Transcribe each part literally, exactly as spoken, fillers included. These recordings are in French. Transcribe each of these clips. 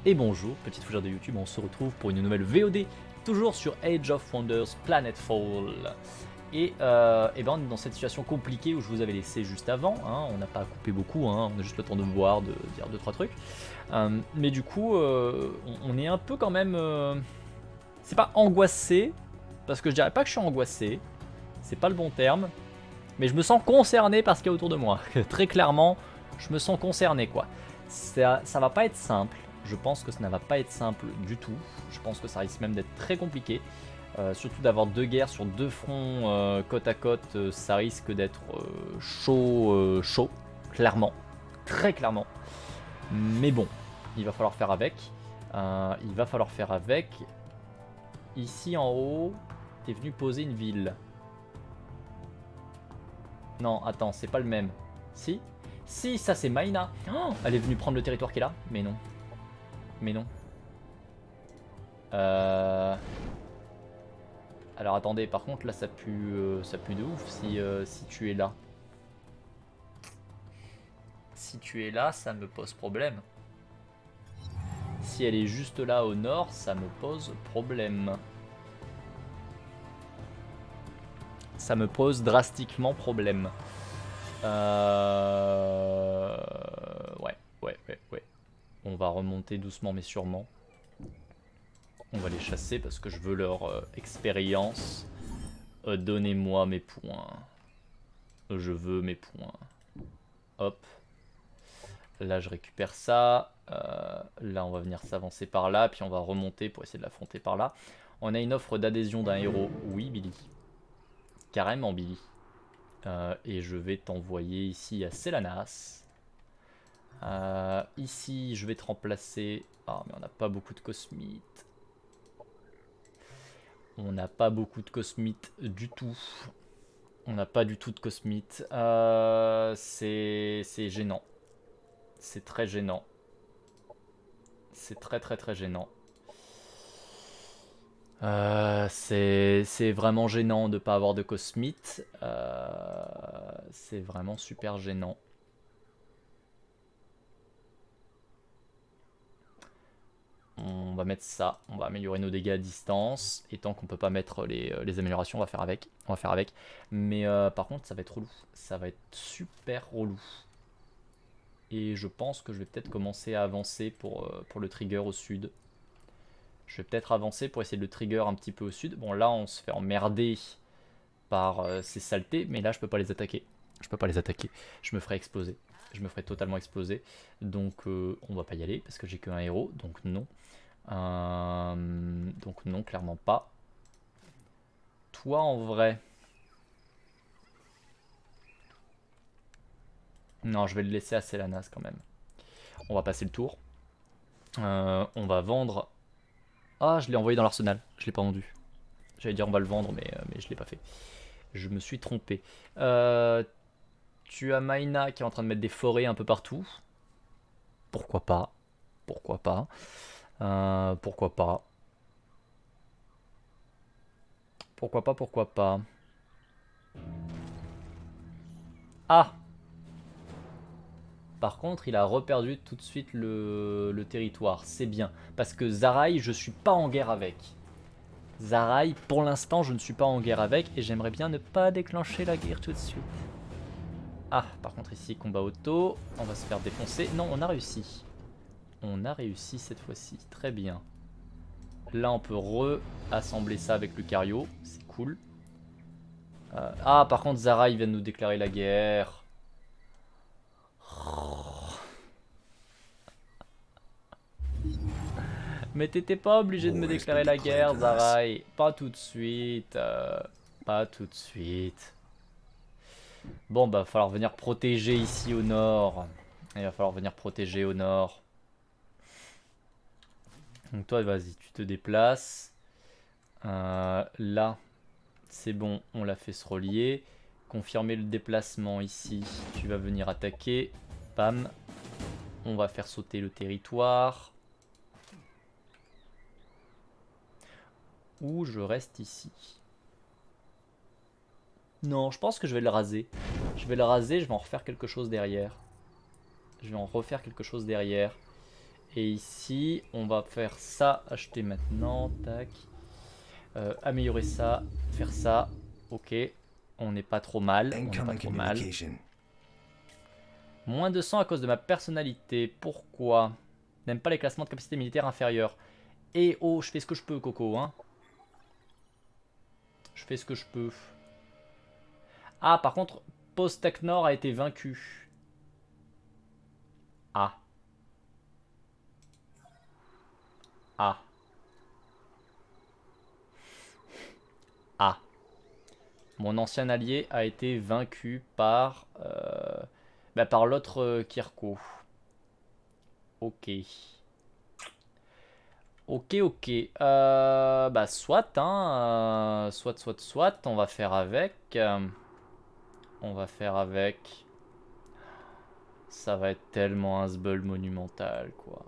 Et bonjour, petite fougère de YouTube, on se retrouve pour une nouvelle V O D, toujours sur Age of Wonders Planetfall. Et, euh, et ben on est dans cette situation compliquée où je vous avais laissé juste avant, hein, on n'a pas coupé beaucoup, hein, on a juste le temps de boire, de dire deux trois trucs. Euh, mais du coup, euh, on, on est un peu quand même... Euh, c'est pas angoissé, parce que je dirais pas que je suis angoissé, c'est pas le bon terme, mais je me sens concerné par ce qu'il y a autour de moi. Très clairement, je me sens concerné quoi. Ça, ça va pas être simple. Je pense que ça ne va pas être simple du tout. Je pense que ça risque même d'être très compliqué. Euh, surtout d'avoir deux guerres sur deux fronts euh, côte à côte, euh, ça risque d'être euh, chaud, euh, chaud, clairement. Très clairement. Mais bon, il va falloir faire avec. Euh, il va falloir faire avec. Ici en haut, t'es venu poser une ville. Non, attends, c'est pas le même. Si? Si, ça c'est Maïna. Oh, elle est venue prendre le territoire qui est là. Mais non. Mais non. Euh... Alors attendez, par contre là ça pue, euh, ça pue de ouf si, euh, si tu es là. Si tu es là, ça me pose problème. Si elle est juste là au nord, ça me pose problème. Ça me pose drastiquement problème. Euh... Ouais, ouais, ouais, ouais. On va remonter doucement mais sûrement. On va les chasser parce que je veux leur euh, expérience. Euh, Donnez-moi mes points. Je veux mes points. Hop. Là, je récupère ça. Euh, là, on va venir s'avancer par là. Puis on va remonter pour essayer de l'affronter par là. On a une offre d'adhésion d'un héros. Oui, Billy. Carrément, Billy. Euh, et je vais t'envoyer ici à Selanas. Euh, ici, je vais te remplacer. Ah, mais on n'a pas beaucoup de cosmites. On n'a pas beaucoup de cosmites du tout. On n'a pas du tout de cosmites. Euh, c'est gênant. C'est très gênant. C'est très très très gênant. Euh, c'est vraiment gênant de ne pas avoir de cosmites. Euh, c'est vraiment super gênant. On va mettre ça, on va améliorer nos dégâts à distance. Et tant qu'on peut pas mettre les, les améliorations, on va faire avec. On va faire avec. Mais euh, par contre, ça va être relou. Ça va être super relou. Et je pense que je vais peut-être commencer à avancer pour, euh, pour le trigger au sud. Je vais peut-être avancer pour essayer de le trigger un petit peu au sud. Bon, là, on se fait emmerder par euh, ces saletés. Mais là, je peux pas les attaquer. Je peux pas les attaquer. Je me ferai exploser. Je me ferai totalement exploser. Donc, euh, on va pas y aller parce que j'ai qu'un héros. Donc, non. Euh, donc non, clairement pas. Toi en vrai. Non, je vais le laisser à Selanas quand même. On va passer le tour. Euh, on va vendre. Ah, je l'ai envoyé dans l'arsenal. Je l'ai pas vendu. J'allais dire on va le vendre, mais, mais je l'ai pas fait. Je me suis trompé. Euh, tu as Maïna qui est en train de mettre des forêts un peu partout. Pourquoi pas? Pourquoi pas? Euh, pourquoi pas? Pourquoi pas? Pourquoi pas? Ah! Par contre, il a reperdu tout de suite le, le territoire. C'est bien. Parce que Zaraï, je suis pas en guerre avec. Zaraï, pour l'instant, je ne suis pas en guerre avec. Et j'aimerais bien ne pas déclencher la guerre tout de suite. Ah, par contre ici, combat auto. On va se faire défoncer. Non, on a réussi. On a réussi cette fois-ci. Très bien. Là, on peut re-assembler ça avec le Cario. C'est cool. Euh, ah, par contre, Zaraï vient de nous déclarer la guerre. Mais t'étais pas obligé de me déclarer la guerre, Zaraï. Pas tout de suite. Euh, pas tout de suite. Bon, bah, va falloir venir protéger ici au nord. Il va falloir venir protéger au nord. Donc toi, vas-y, tu te déplaces. Euh, là, c'est bon, on l'a fait se relier. Confirmer le déplacement ici. Tu vas venir attaquer. Pam. On va faire sauter le territoire. Ou je reste ici. Non, je pense que je vais le raser. Je vais le raser, je vais en refaire quelque chose derrière. Je vais en refaire quelque chose derrière. Et ici, on va faire ça, acheter maintenant, tac. Euh, améliorer ça, faire ça, ok. On n'est pas trop mal, on n'est pas trop mal. Moins deux cents à cause de ma personnalité, pourquoi? N'aime pas les classements de capacité militaire inférieure. Et oh, je fais ce que je peux, Coco, hein. Je fais ce que je peux. Ah, par contre, Postek Nord a été vaincu. Ah. Ah. Ah. Mon ancien allié a été vaincu par... Euh, bah, par l'autre euh, Kirko. Ok. Ok, ok. Euh, bah, soit, hein. Euh, soit, soit, soit. On va faire avec. Euh, on va faire avec. Ça va être tellement un sbul monumental, quoi.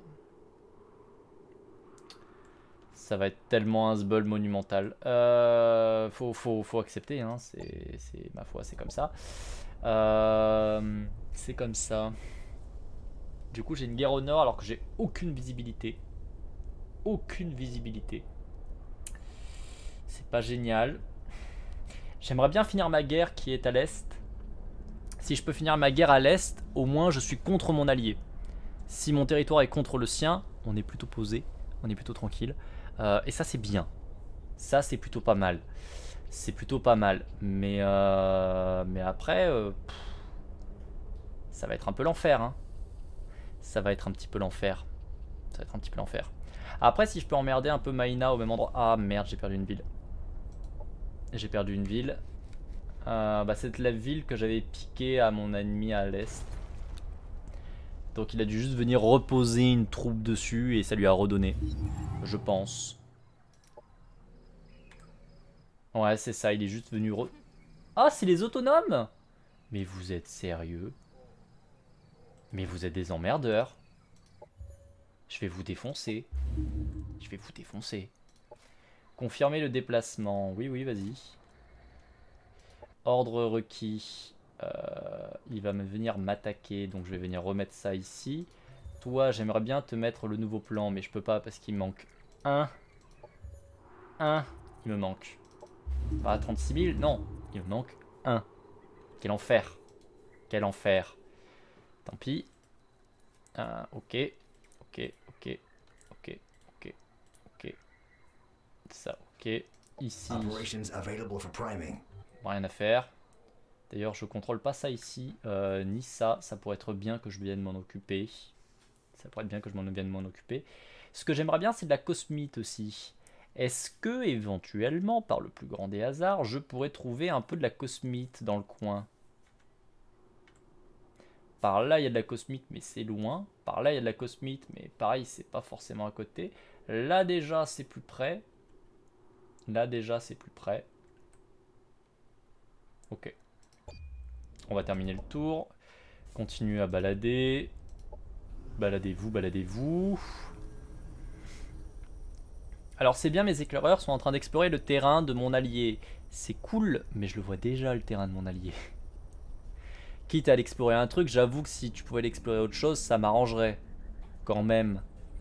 Ça va être tellement un sbul monumental. Euh, faut, faut, faut accepter, hein. C'est, ma foi, c'est comme ça. Euh, c'est comme ça. Du coup, j'ai une guerre au nord alors que j'ai aucune visibilité. Aucune visibilité. C'est pas génial. J'aimerais bien finir ma guerre qui est à l'est. Si je peux finir ma guerre à l'est, au moins je suis contre mon allié. Si mon territoire est contre le sien, on est plutôt posé, on est plutôt tranquille. Euh, et ça c'est bien. Ça c'est plutôt pas mal. C'est plutôt pas mal. Mais, euh, mais après, euh, pff, ça va être un peu l'enfer. Hein. Ça va être un petit peu l'enfer. Ça va être un petit peu l'enfer. Après, si je peux emmerder un peu Maïna au même endroit... Ah merde, j'ai perdu une ville. J'ai perdu une ville. Euh, bah, c'est la ville que j'avais piquée à mon ennemi à l'est. Donc il a dû juste venir reposer une troupe dessus et ça lui a redonné. Je pense. Ouais, c'est ça, il est juste venu re... Ah, c'est les autonomes! Mais vous êtes sérieux? Mais vous êtes des emmerdeurs. Je vais vous défoncer. Je vais vous défoncer. Confirmer le déplacement. Oui, oui, vas-y. Ordre requis. Euh, il va me venir m'attaquer, donc je vais venir remettre ça ici. Toi, j'aimerais bien te mettre le nouveau plan, mais je peux pas parce qu'il me manque un. Un. Il me manque. Pas trente-six mille, non. Il me manque un. Quel enfer. Quel enfer. Tant pis. Euh, ok. Ok, ok. Ok, ok. Ok. Ça, ok. Ici. Rien à faire. D'ailleurs, je contrôle pas ça ici, euh, ni ça. Ça pourrait être bien que je vienne m'en occuper. Ça pourrait être bien que je m'en vienne m'en occuper. Ce que j'aimerais bien, c'est de la cosmite aussi. Est-ce que, éventuellement, par le plus grand des hasards, je pourrais trouver un peu de la cosmite dans le coin? Par là, il y a de la cosmite, mais c'est loin. Par là, il y a de la cosmite, mais pareil, c'est pas forcément à côté. Là, déjà, c'est plus près. Là, déjà, c'est plus près. Ok. On va terminer le tour. Continuez à balader. Baladez-vous, baladez-vous. Alors c'est bien, mes éclaireurs sont en train d'explorer le terrain de mon allié. C'est cool, mais je le vois déjà le terrain de mon allié. Quitte à l'explorer un truc, j'avoue que si tu pouvais l'explorer autre chose, ça m'arrangerait. Quand même.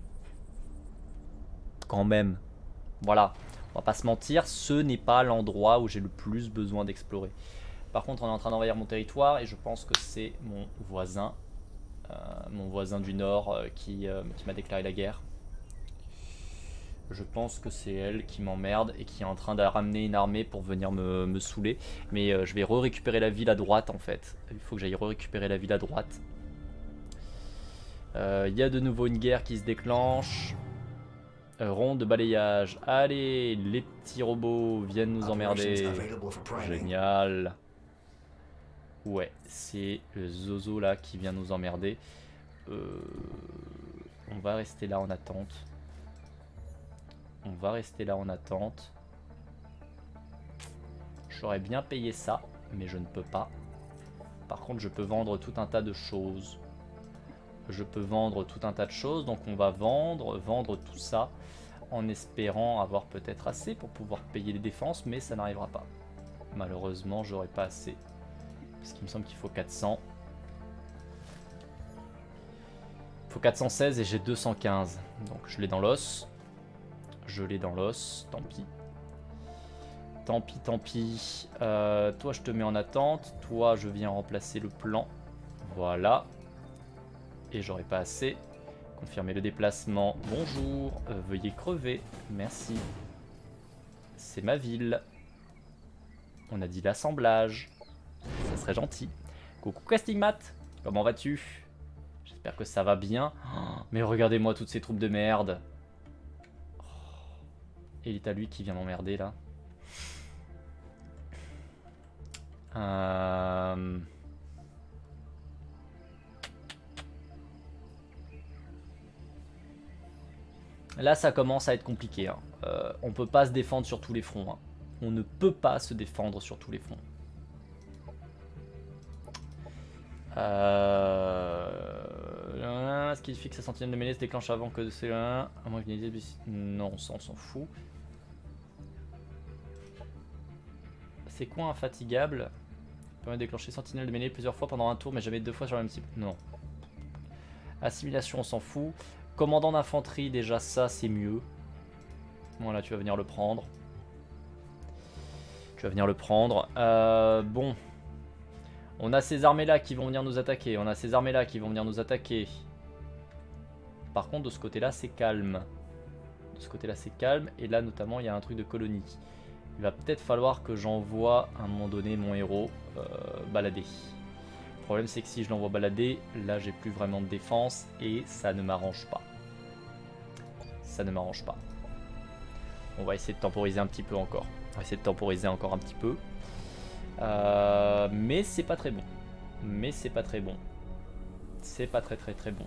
Quand même. Voilà. On va pas se mentir, ce n'est pas l'endroit où j'ai le plus besoin d'explorer. Par contre, on est en train d'envahir mon territoire et je pense que c'est mon voisin. Euh, mon voisin du nord euh, qui, euh, qui m'a déclaré la guerre. Je pense que c'est elle qui m'emmerde et qui est en train de ramener une armée pour venir me, me saouler. Mais euh, je vais re-récupérer la ville à droite en fait. Il faut que j'aille re-récupérer la ville à droite. Il euh, y a de nouveau une guerre qui se déclenche. Euh, ronde de balayage. Allez, les petits robots viennent nous emmerder. Génial. Ouais, c'est le Zozo là qui vient nous emmerder. Euh, on va rester là en attente. On va rester là en attente. J'aurais bien payé ça, mais je ne peux pas. Par contre, je peux vendre tout un tas de choses. Je peux vendre tout un tas de choses, donc on va vendre, vendre tout ça, en espérant avoir peut-être assez pour pouvoir payer les défenses, mais ça n'arrivera pas. Malheureusement, j'aurai pas assez. Parce qu'il me semble qu'il faut quatre cents. Faut quatre cent seize et j'ai deux cent quinze. Donc je l'ai dans l'os. Je l'ai dans l'os. Tant pis. Tant pis, tant pis. Euh, toi, je te mets en attente. Toi, je viens remplacer le plan. Voilà. Et j'aurai pas assez. Confirmer le déplacement. Bonjour. Euh, veuillez crever. Merci. C'est ma ville. On a dit l'assemblage. Ça serait gentil. Coucou Castingmat. Comment vas-tu? J'espère que ça va bien. Oh, mais regardez-moi toutes ces troupes de merde. Oh. Et il est à lui qui vient m'emmerder là. Euh... Là, ça commence à être compliqué. Hein. Euh, on peut pas se défendre sur tous les fronts. Hein. On ne peut pas se défendre sur tous les fronts. Euh... Ce qui fixe sa sentinelle de mêlée se déclenche avant que c'est un. À moins qu'il y ait des... Non, ça on s'en fout. C'est quoi infatigable? On peut déclencher sentinelle de mêlée plusieurs fois pendant un tour, mais jamais deux fois sur le même type. Non. Assimilation, on s'en fout. Commandant d'infanterie, déjà ça c'est mieux. Voilà, tu vas venir le prendre. Tu vas venir le prendre. Euh, bon. On a ces armées là qui vont venir nous attaquer. On a ces armées là qui vont venir nous attaquer. Par contre, de ce côté là c'est calme. De ce côté là c'est calme. Et là notamment il y a un truc de colonie. Il va peut-être falloir que j'envoie à un moment donné mon héros euh, balader. Le problème c'est que si je l'envoie balader, là j'ai plus vraiment de défense et ça ne m'arrange pas. Ça ne m'arrange pas. On va essayer de temporiser un petit peu encore. On va essayer de temporiser encore un petit peu. Euh, mais c'est pas très bon. Mais c'est pas très bon. C'est pas très très très bon.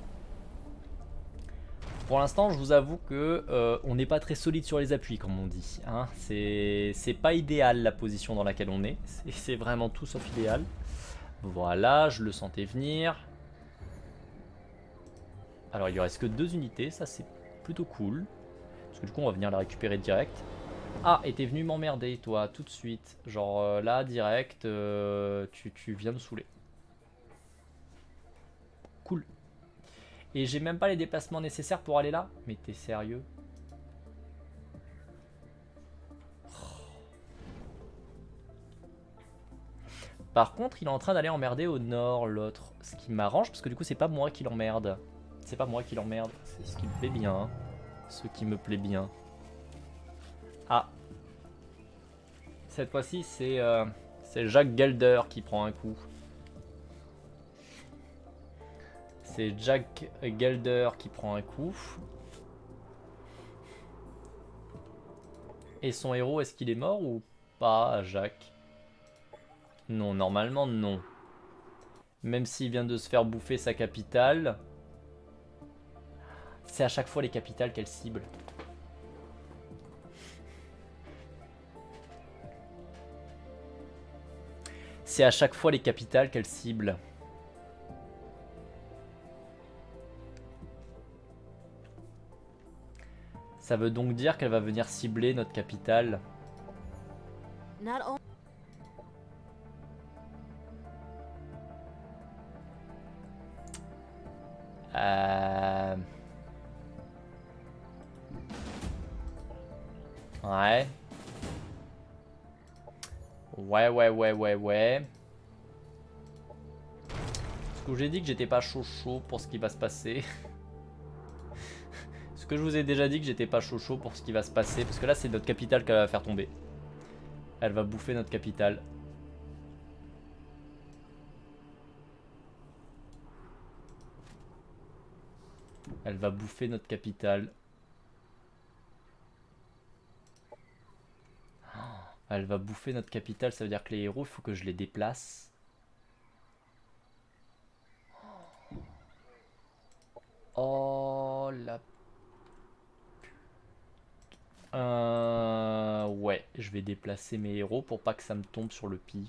Pour l'instant, je vous avoue que euh, on n'est pas très solide sur les appuis, comme on dit. Hein. C'est pas idéal la position dans laquelle on est. C'est vraiment tout sauf idéal. Voilà, je le sentais venir. Alors, il lui reste que deux unités, ça c'est plutôt cool. Parce que du coup, on va venir la récupérer direct. Ah, et t'es venu m'emmerder, toi, tout de suite. Genre euh, là, direct, euh, tu, tu viens me saouler. Cool. Et j'ai même pas les déplacements nécessaires pour aller là. Mais t'es sérieux? Par contre, il est en train d'aller emmerder au nord, l'autre. Ce qui m'arrange, parce que du coup, c'est pas moi qui l'emmerde. C'est pas moi qui l'emmerde. C'est ce qui me plaît bien. Hein. Ce qui me plaît bien. Ah. Cette fois-ci, c'est euh, Jack Gelder qui prend un coup. C'est Jack Gelder qui prend un coup. Et son héros, est-ce qu'il est mort ou pas, Jacques? Non, normalement non. Même s'il vient de se faire bouffer sa capitale. C'est à chaque fois les capitales qu'elle cible. C'est à chaque fois les capitales qu'elle cible. Ça veut donc dire qu'elle va venir cibler notre capitale. Euh... Ouais. Ouais, ouais, ouais, ouais, ouais. Parce que j'ai dit que j'étais pas chaud chaud pour ce qui va se passer. Est-ce que je vous ai déjà dit que j'étais pas chaud chaud pour ce qui va se passer? Parce que là, c'est notre capitale qu'elle va faire tomber. Elle va bouffer notre capitale. Elle va bouffer notre capitale. Elle va bouffer notre capitale, ça veut dire que les héros, il faut que je les déplace. Oh la... Euh... Ouais, je vais déplacer mes héros pour pas que ça me tombe sur le pif.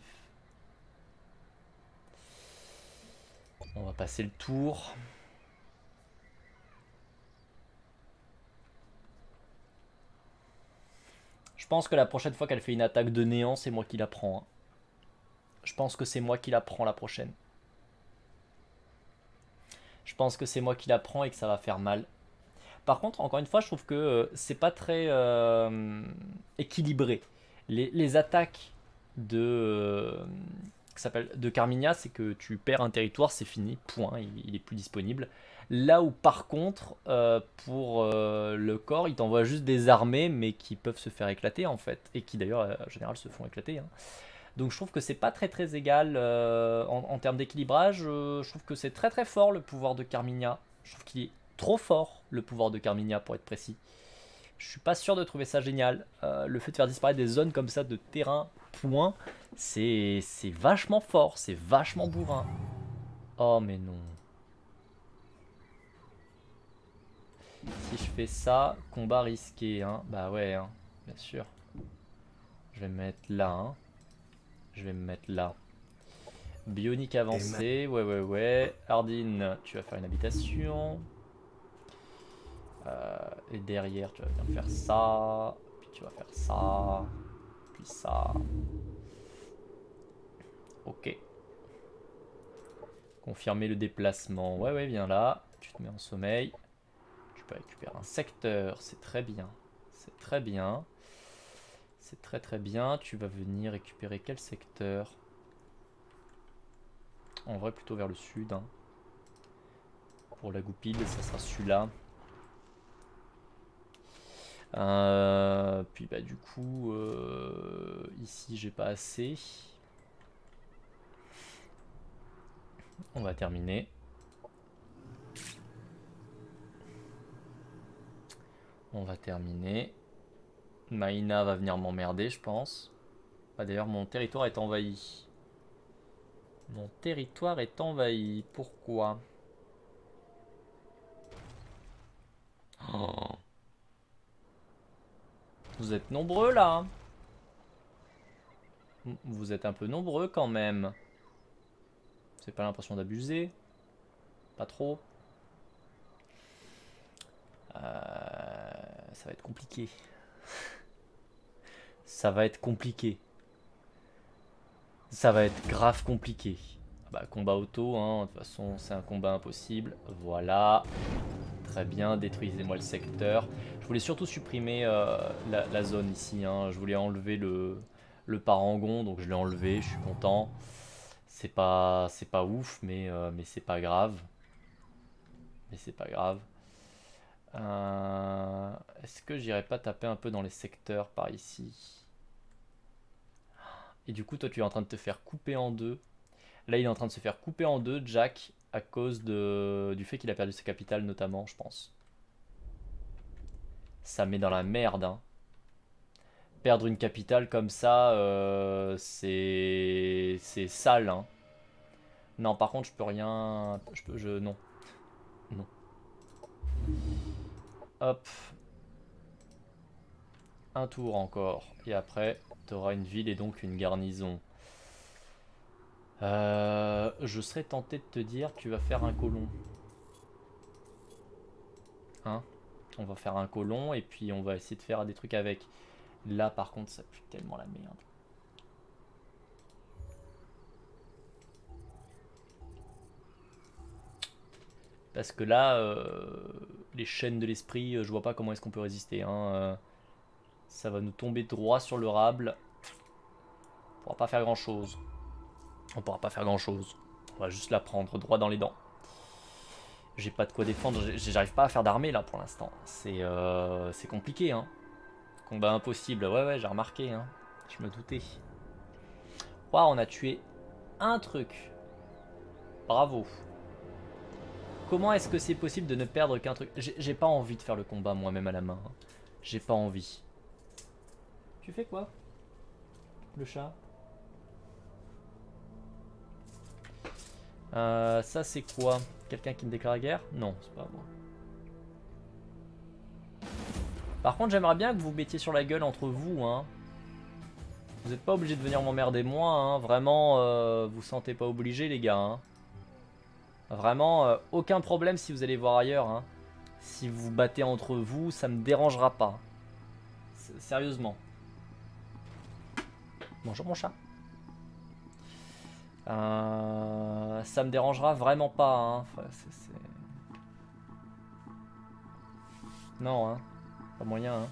On va passer le tour. Je pense que la prochaine fois qu'elle fait une attaque de néant, c'est moi qui la prends. Hein. Je pense que c'est moi qui la prends la prochaine. Je pense que c'est moi qui la prends et que ça va faire mal. Par contre, encore une fois, je trouve que euh, c'est pas très euh, équilibré. Les, les attaques de, euh, qui s'appelle- de Carmigna, c'est que tu perds un territoire, c'est fini, point, il, il est plus disponible. Là où par contre, euh, pour euh, le corps, il t'envoie juste des armées, mais qui peuvent se faire éclater en fait, et qui d'ailleurs euh, en général se font éclater, hein. Donc je trouve que c'est pas très très égal euh, en, en termes d'équilibrage. euh, je trouve que c'est très très fort le pouvoir de Carmigna. Je trouve qu'il est trop fort le pouvoir de Carmigna pour être précis. Je suis pas sûr de trouver ça génial. Euh, le fait de faire disparaître des zones comme ça de terrain, point, c'est c'est vachement fort, c'est vachement bourrin. Oh mais non. Si je fais ça, combat risqué, hein. Bah ouais, hein, bien sûr. Je vais me mettre là, hein. Je vais me mettre là. Bionique avancée, ouais ouais ouais. Hardin, tu vas faire une habitation. Euh, et derrière, tu vas bien faire ça. Puis tu vas faire ça. Puis ça. Ok. Confirmer le déplacement. Ouais ouais, viens là. Tu te mets en sommeil. Tu peux récupérer un secteur. C'est très bien. C'est très bien. C'est très très bien. Tu vas venir récupérer quel secteur? En vrai, plutôt vers le sud, hein. Pour la goupille, ça sera celui-là. Euh, puis bah du coup, euh, ici j'ai pas assez. On va terminer. On va terminer. Maïna va venir m'emmerder, je pense. Ah, d'ailleurs, mon territoire est envahi. Mon territoire est envahi. Pourquoi? Oh. Vous êtes nombreux là. Vous êtes un peu nombreux quand même. C'est pas l'impression d'abuser? Pas trop? euh, Ça va être compliqué. Ça va être compliqué. Ça va être grave compliqué. Bah, combat auto, hein. De toute façon, c'est un combat impossible. Voilà. Très bien, détruisez-moi le secteur. Je voulais surtout supprimer euh, la, la zone ici, hein. Je voulais enlever le, le parangon, donc je l'ai enlevé, je suis content. C'est pas, c'est pas ouf, mais, euh, mais c'est pas grave. Mais c'est pas grave. Euh, Est-ce que j'irai pas taper un peu dans les secteurs par ici? Et du coup, toi, tu es en train de te faire couper en deux. Là, il est en train de se faire couper en deux, Jack, à cause de, du fait qu'il a perdu sa capitale, notamment, je pense. Ça met dans la merde, hein. Perdre une capitale comme ça, euh, c'est c'est sale, hein. Non, par contre, je peux rien. Je peux, je non, non. Hop, un tour encore, et après, tu auras une ville et donc une garnison. Euh, je serais tenté de te dire, tu vas faire un colon. Hein? On va faire un colon et puis on va essayer de faire des trucs avec. Là, par contre, ça pue tellement la merde. Parce que là, euh, les chaînes de l'esprit, euh, je vois pas comment est-ce qu'on peut résister, hein. Euh, ça va nous tomber droit sur le rable. On pourra pas faire grand chose. On pourra pas faire grand chose. On va juste la prendre droit dans les dents. J'ai pas de quoi défendre. J'arrive pas à faire d'armée là pour l'instant. C'est euh, c'est compliqué, hein. Combat impossible. Ouais, ouais, j'ai remarqué, hein. Je me doutais. Waouh, on a tué un truc. Bravo. Comment est-ce que c'est possible de ne perdre qu'un truc? J'ai pas envie de faire le combat moi-même à la main, hein. J'ai pas envie. Tu fais quoi? Le chat? euh, Ça c'est quoi? Quelqu'un qui me déclare la guerre? Non, c'est pas moi. Par contre, j'aimerais bien que vous mettiez sur la gueule entre vous, hein. Vous n'êtes pas obligé de venir m'emmerder moi, hein. Vraiment, euh, vous sentez pas obligé les gars, hein. Vraiment, euh, aucun problème si vous allez voir ailleurs, hein. Si vous vous battez entre vous, ça me dérangera pas. Sérieusement. Bonjour mon chat. Euh, ça me dérangera vraiment pas, hein. Enfin, c'est... Non, hein. Pas moyen, hein.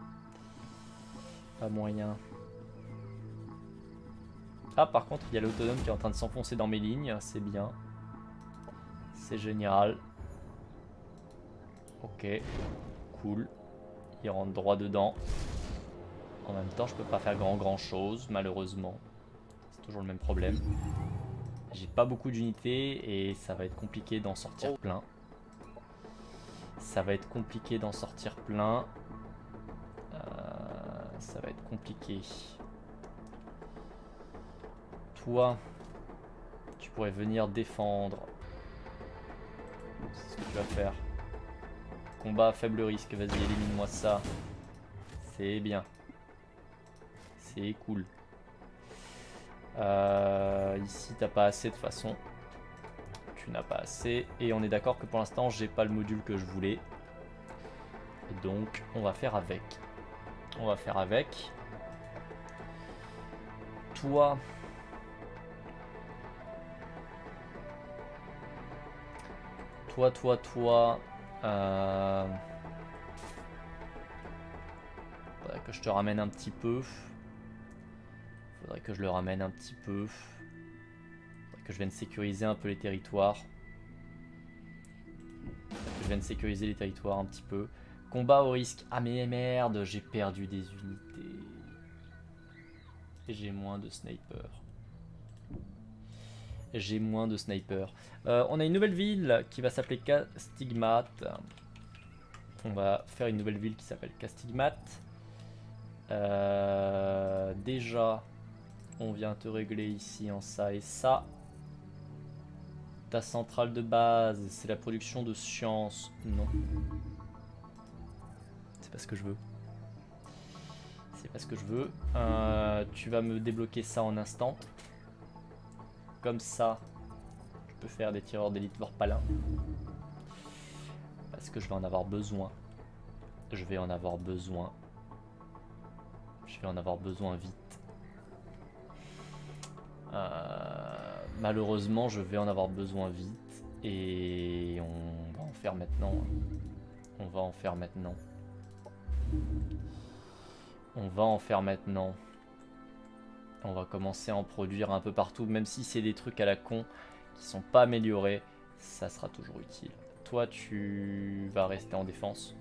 Pas moyen. Ah, par contre, il y a l'autonome qui est en train de s'enfoncer dans mes lignes. C'est bien. C'est génial. Ok. Cool. Il rentre droit dedans. En même temps, je peux pas faire grand grand chose, malheureusement. C'est toujours le même problème. J'ai pas beaucoup d'unités et ça va être compliqué d'en sortir plein. Ça va être compliqué d'en sortir plein. Euh, ça va être compliqué. Toi, tu pourrais venir défendre. C'est ce que tu vas faire. Combat à faible risque, vas-y, élimine-moi ça. C'est bien. C'est cool. Euh, ici, t'as pas assez de toute façon. Tu n'as pas assez. Et on est d'accord que pour l'instant, j'ai pas le module que je voulais. Et donc, on va faire avec. On va faire avec. Toi... Toi, toi, toi... Euh... Faudrait que je te ramène un petit peu. Faudrait que je le ramène un petit peu. Faudrait que je vienne sécuriser un peu les territoires. Faudrait que je vienne sécuriser les territoires un petit peu. Combat au risque. Ah mais merde, j'ai perdu des unités. Et j'ai moins de snipers. J'ai moins de snipers. Euh, on a une nouvelle ville qui va s'appeler Castigmat. On va faire une nouvelle ville qui s'appelle Castigmat. Euh, déjà, on vient te régler ici en ça et ça. Ta centrale de base, c'est la production de science. Non. C'est pas ce que je veux. C'est pas ce que je veux. Euh, tu vas me débloquer ça en instant. Comme ça, je peux faire des tireurs d'élite Vorpalin. Parce que je vais en avoir besoin. Je vais en avoir besoin. Je vais en avoir besoin vite. Euh, malheureusement, je vais en avoir besoin vite. Et on va en faire maintenant. On va en faire maintenant. On va en faire maintenant. On va commencer à en produire un peu partout. Même si c'est des trucs à la con qui sont pas améliorés, ça sera toujours utile. Toi, tu vas rester en défense.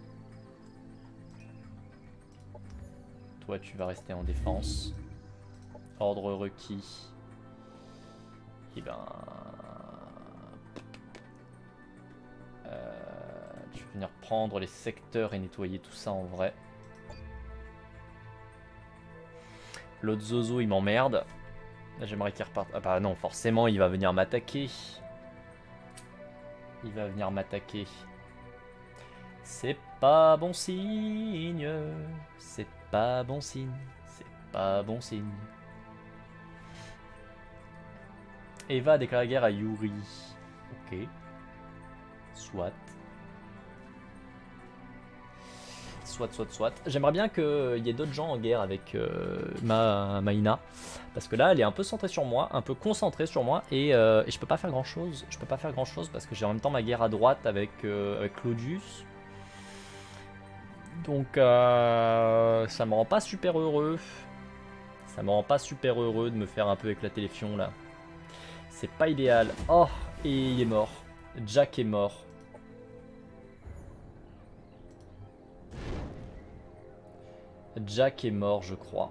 Toi, tu vas rester en défense. Ordre requis. Et ben... Euh, tu vas venir prendre les secteurs et nettoyer tout ça en vrai. L'autre Zozo, il m'emmerde. J'aimerais qu'il reparte. Ah bah non, forcément, il va venir m'attaquer. Il va venir m'attaquer. C'est pas bon signe. C'est pas bon signe. C'est pas bon signe. Eva a déclaré guerre à Yuri. Ok. Soit. Soit, soit, soit. J'aimerais bien qu'il y ait d'autres gens en guerre avec euh, ma Maïna. Parce que là, elle est un peu centrée sur moi, un peu concentrée sur moi. Et, euh, et je peux pas faire grand chose. Je peux pas faire grand chose parce que j'ai en même temps ma guerre à droite avec, euh, avec Claudius. Donc, euh, ça me rend pas super heureux. Ça me rend pas super heureux de me faire un peu éclater les fions là. C'est pas idéal. Oh, et il est mort. Jack est mort. Jack est mort, je crois.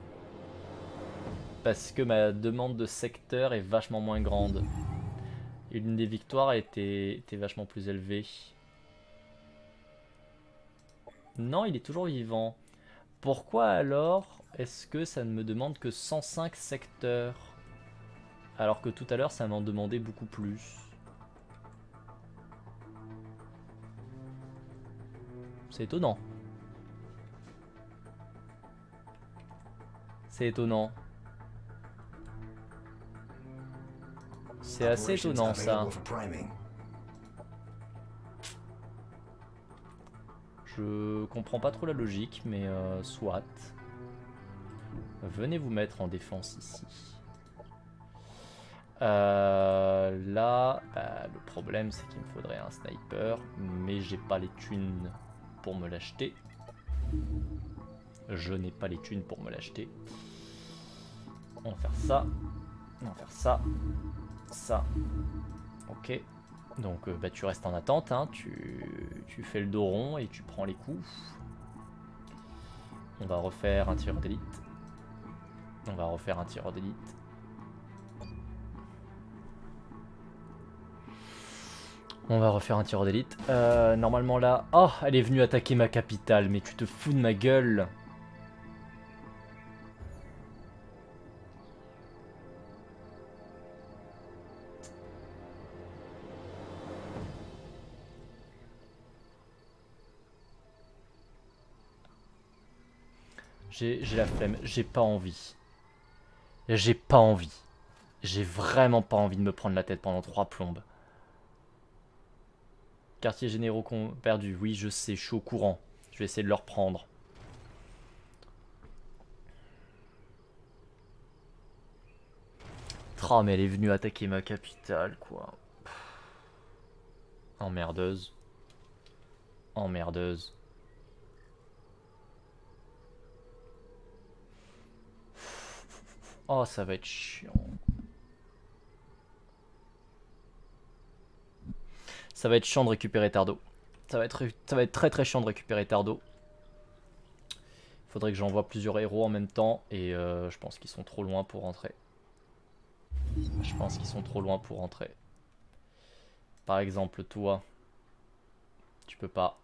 Parce que ma demande de secteur est vachement moins grande. Et l'une des victoires était, était vachement plus élevée. Non, il est toujours vivant. Pourquoi alors est-ce que ça ne me demande que cent cinq secteurs? Alors que tout à l'heure, ça m'en demandait beaucoup plus. C'est étonnant. C'est étonnant. C'est assez étonnant ça. Je comprends pas trop la logique, mais euh, soit. Venez vous mettre en défense ici. Euh, là, bah, le problème c'est qu'il me faudrait un sniper, mais j'ai pas les thunes. pour me l'acheter. Je n'ai pas les thunes pour me l'acheter. On va faire ça. On va faire ça. Ça. Ok. Donc euh, bah, tu restes en attente. Hein. Tu, tu fais le dos rond et tu prends les coups. On va refaire un tireur d'élite. On va refaire un tireur d'élite. On va refaire un tireur d'élite. Euh, normalement là... Oh, elle est venue attaquer ma capitale. Mais tu te fous de ma gueule. J'ai la flemme. J'ai pas envie. J'ai pas envie. J'ai vraiment pas envie de me prendre la tête pendant trois plombes. Quartiers généraux perdus. Oui, je sais, je suis au courant. Je vais essayer de le reprendre. Oh, mais elle est venue attaquer ma capitale, quoi. Emmerdeuse. Emmerdeuse. Oh, ça va être chiant. Ça va être chiant de récupérer Tardo. Ça va être, ça va être très très chiant de récupérer Tardo. Faudrait que j'envoie plusieurs héros en même temps. Et euh, je pense qu'ils sont trop loin pour rentrer. Je pense qu'ils sont trop loin pour rentrer. Par exemple, toi. Tu peux pas.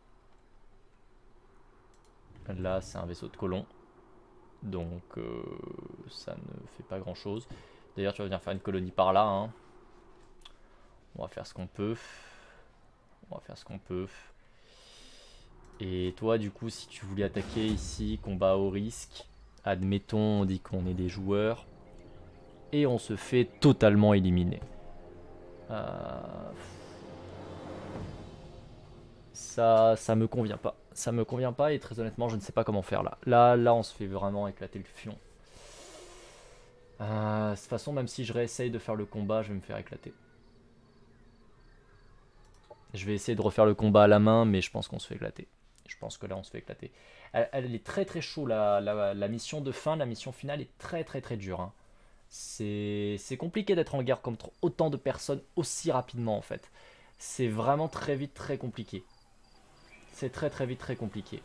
Là, c'est un vaisseau de colons. Donc, euh, ça ne fait pas grand chose. D'ailleurs, tu vas venir faire une colonie par là. Hein. On va faire ce qu'on peut. On va faire ce qu'on peut. Et toi, du coup, si tu voulais attaquer ici, combat au risque. Admettons, on dit qu'on est des joueurs. Et on se fait totalement éliminer. Euh... Ça, ça me convient pas. Ça me convient pas et très honnêtement, je ne sais pas comment faire là. Là, là, on se fait vraiment éclater le fion. Euh, de toute façon, même si je réessaye de faire le combat, je vais me faire éclater. Je vais essayer de refaire le combat à la main, mais je pense qu'on se fait éclater. Je pense que là, on se fait éclater. Elle, elle est très très chaud, la, la, la mission de fin, la mission finale est très très très dure. Hein. C'est compliqué d'être en guerre contre autant de personnes aussi rapidement en fait. C'est vraiment très vite très compliqué. C'est très très vite très compliqué.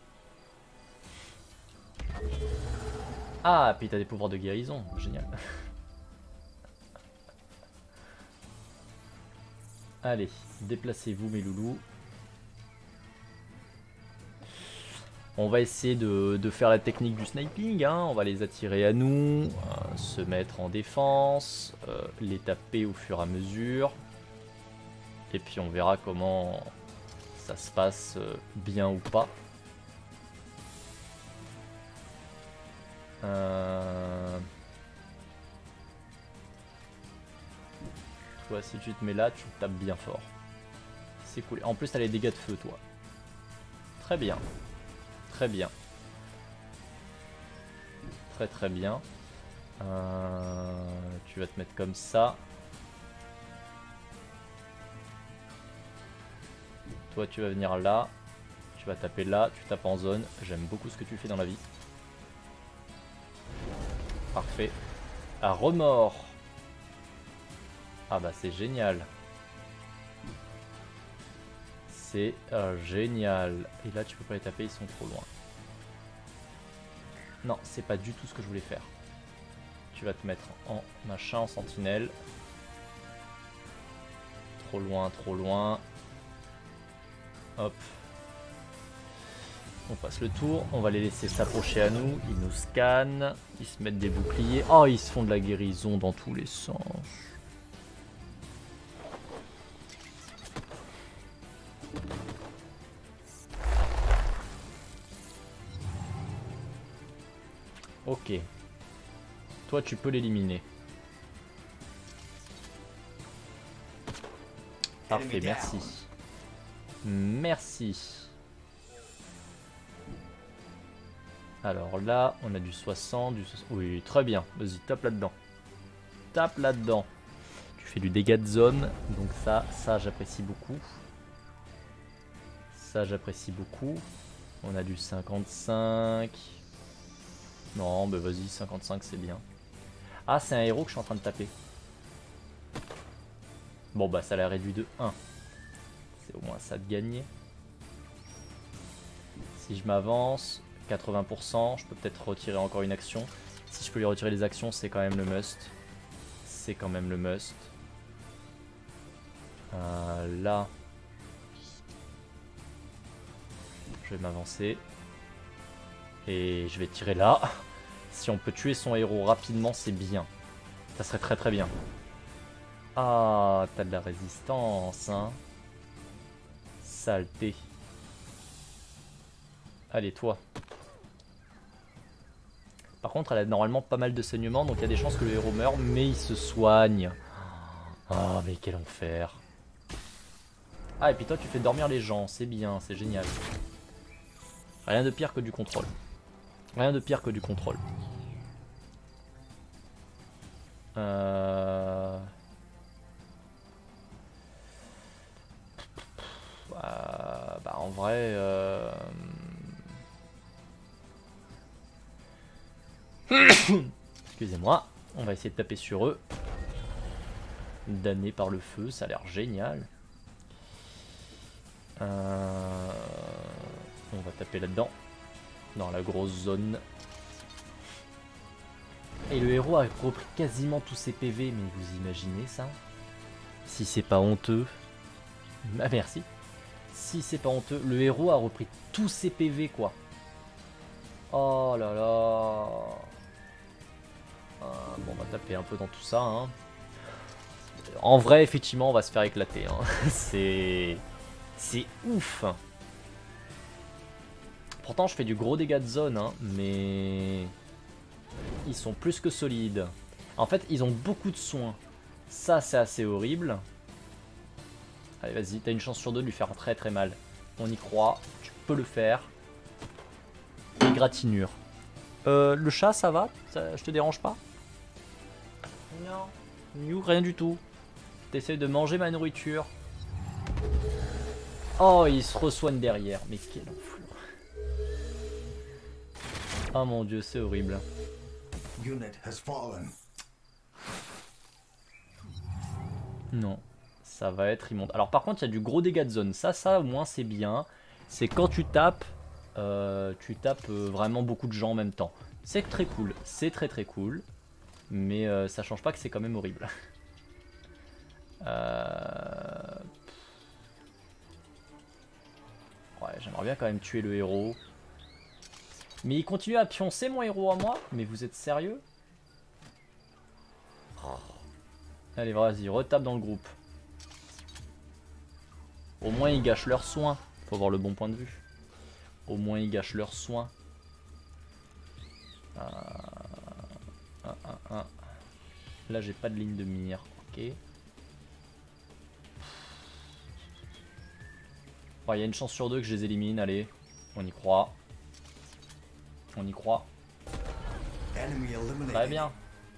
Ah, puis t'as des pouvoirs de guérison, génial. Allez, déplacez-vous mes loulous. On va essayer de, de faire la technique du sniping, hein. On va les attirer à nous, euh, se mettre en défense, euh, les taper au fur et à mesure. Et puis on verra comment ça se passe euh, bien ou pas. Euh... Toi, si tu te mets là, tu tapes bien fort. C'est cool. En plus, t'as les dégâts de feu, toi. Très bien. Très bien. Très très bien. Euh... Tu vas te mettre comme ça. Toi, tu vas venir là. Tu vas taper là. Tu tapes en zone. J'aime beaucoup ce que tu fais dans la vie. Parfait. À remords. Ah bah c'est génial. C'est euh, génial. Et là tu peux pas les taper, ils sont trop loin. Non, c'est pas du tout ce que je voulais faire. Tu vas te mettre en machin, en sentinelle. Trop loin, trop loin. Hop. On passe le tour, on va les laisser s'approcher à nous. Ils nous scannent, ils se mettent des boucliers. Oh, ils se font de la guérison dans tous les sens. Ok. Toi, tu peux l'éliminer. Parfait, merci. Merci. Alors là, on a du soixante, du soixante. Oui, très bien. Vas-y, tape là-dedans. Tape là-dedans. Tu fais du dégât de zone. Donc ça, ça j'apprécie beaucoup. Ça, j'apprécie beaucoup. On a du cinquante-cinq. Non, bah vas-y, cinquante-cinq c'est bien. Ah, c'est un héros que je suis en train de taper. Bon, bah ça l'a réduit de un. C'est au moins ça de gagner. Si je m'avance, quatre-vingts pour cent, je peux peut-être retirer encore une action. Si je peux lui retirer les actions, c'est quand même le must. C'est quand même le must. Euh, là, je vais m'avancer. Et je vais tirer là. Si on peut tuer son héros rapidement, c'est bien. Ça serait très très bien. Ah, t'as de la résistance, hein. Saleté. Allez, toi. Par contre, elle a normalement pas mal de saignements, donc il y a des chances que le héros meure, mais il se soigne. Ah, mais quel enfer. Ah, et puis toi, tu fais dormir les gens, c'est bien, c'est génial. Rien de pire que du contrôle. Rien de pire que du contrôle. Euh... Euh, bah en vrai... Euh... Excusez-moi, on va essayer de taper sur eux. Damné par le feu, ça a l'air génial. Euh... On va taper là-dedans, dans la grosse zone. Et le héros a repris quasiment tous ses P V, mais vous imaginez ça? Si c'est pas honteux... Ah merci. Si c'est pas honteux, le héros a repris tous ses P V quoi. Oh là là. Euh, bon, on va taper un peu dans tout ça. Hein. En vrai, effectivement, on va se faire éclater. Hein. C'est... C'est ouf. Pourtant, je fais du gros dégâts de zone, hein, mais... Ils sont plus que solides. En fait, ils ont beaucoup de soins. Ça, c'est assez horrible. Allez, vas-y, t'as une chance sur deux de lui faire très très mal. On y croit, tu peux le faire. Égratignure. Euh, le chat, ça va? Ça, je te dérange pas? Non. New, rien du tout. T'essayes de manger ma nourriture. Oh, il se re-soigne derrière. Mais quel enflure. Oh mon dieu, c'est horrible. Non. Ça va être immonde. Alors par contre, il y a du gros dégâts de zone. Ça, ça au moins, c'est bien. C'est quand tu tapes, euh, tu tapes euh, vraiment beaucoup de gens en même temps. C'est très cool. C'est très très cool. Mais euh, ça change pas que c'est quand même horrible. euh... Ouais, j'aimerais bien quand même tuer le héros. Mais il continue à pioncer mon héros à moi. Mais vous êtes sérieux? Oh. Allez, vas-y, retape dans le groupe. Au moins ils gâchent leurs soins. Faut avoir le bon point de vue. Au moins ils gâchent leurs soins. Euh... Un, un, un. Là j'ai pas de ligne de mire. Ok. Il bon, y a une chance sur deux que je les élimine. Allez, on y croit. On y croit. Très bien.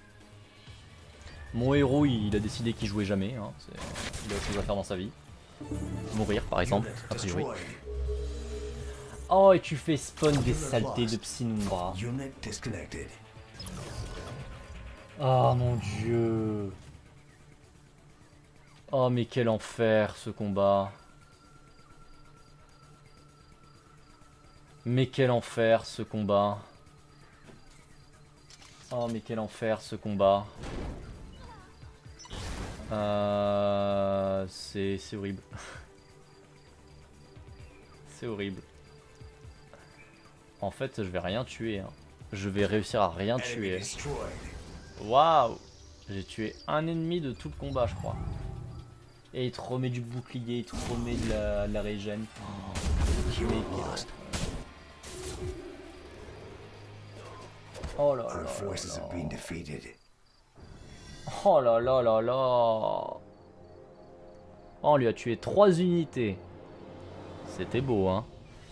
Mon héros il a décidé qu'il jouait jamais. Hein. Il a autre chose à faire dans sa vie. Mourir par exemple, a priori. Oh, et tu fais spawn des saletés de Psynumbra. Oh mon dieu. Oh mais quel enfer ce combat. Mais quel enfer ce combat. Oh mais quel enfer ce combat. Euh, c'est horrible. C'est horrible. En fait, je vais rien tuer. Hein. Je vais réussir à rien tuer. Waouh! J'ai tué un ennemi de tout le combat, je crois. Et il te remet du bouclier, il te remet de la, de la régène. Oh, oh là là là là. Oh là là là là. Oh, on lui a tué trois unités. C'était beau, hein.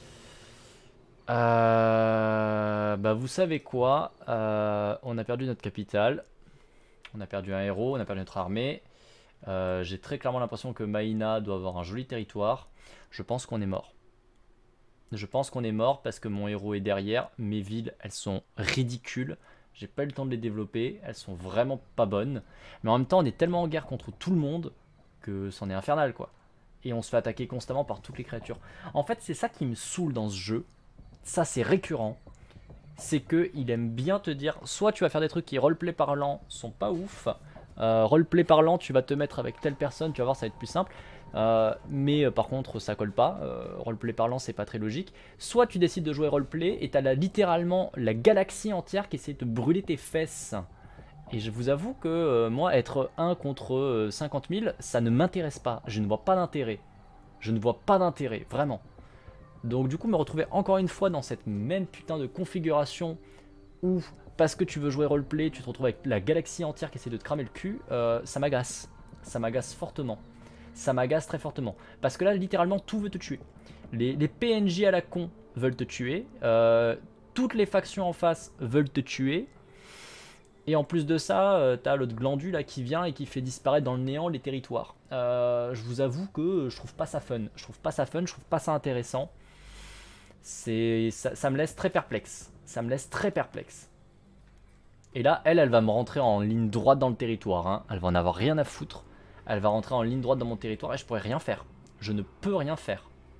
Euh, bah vous savez quoi, euh, on a perdu notre capitale. On a perdu un héros, on a perdu notre armée. Euh, J'ai très clairement l'impression que Maïna doit avoir un joli territoire. Je pense qu'on est mort. Je pense qu'on est mort parce que mon héros est derrière. Mes villes, elles sont ridicules. J'ai pas eu le temps de les développer. Elles sont vraiment pas bonnes. Mais en même temps, on est tellement en guerre contre tout le monde que c'en est infernal, quoi. Et on se fait attaquer constamment par toutes les créatures. En fait, c'est ça qui me saoule dans ce jeu. Ça, c'est récurrent. C'est qu'il aime bien te dire, soit tu vas faire des trucs qui, roleplay parlant, sont pas ouf. Euh, roleplay parlant, tu vas te mettre avec telle personne, tu vas voir, ça va être plus simple. Euh, mais euh, par contre, ça colle pas. Euh, roleplay parlant, c'est pas très logique. Soit tu décides de jouer roleplay et t'as là, littéralement la galaxie entière qui essaie de te brûler tes fesses. Et je vous avoue que euh, moi, être un contre euh, cinquante mille, ça ne m'intéresse pas. Je ne vois pas d'intérêt. Je ne vois pas d'intérêt, vraiment. Donc du coup, me retrouver encore une fois dans cette même putain de configuration où, parce que tu veux jouer roleplay, tu te retrouves avec la galaxie entière qui essaie de te cramer le cul, euh, ça m'agace. Ça m'agace fortement. Ça m'agace très fortement. Parce que là, littéralement, tout veut te tuer. Les, les P N J à la con veulent te tuer. Euh, toutes les factions en face veulent te tuer. Et en plus de ça, euh, t'as l'autre glandu là qui vient et qui fait disparaître dans le néant les territoires. Euh, je vous avoue que je trouve pas ça fun. Je trouve pas ça fun, je trouve pas ça intéressant. C'est, ça, ça me laisse très perplexe. Ça me laisse très perplexe. Et là, elle, elle va me rentrer en ligne droite dans le territoire. Hein. Elle va en avoir rien à foutre. Elle va rentrer en ligne droite dans mon territoire et je pourrais rien faire. Je ne peux rien faire.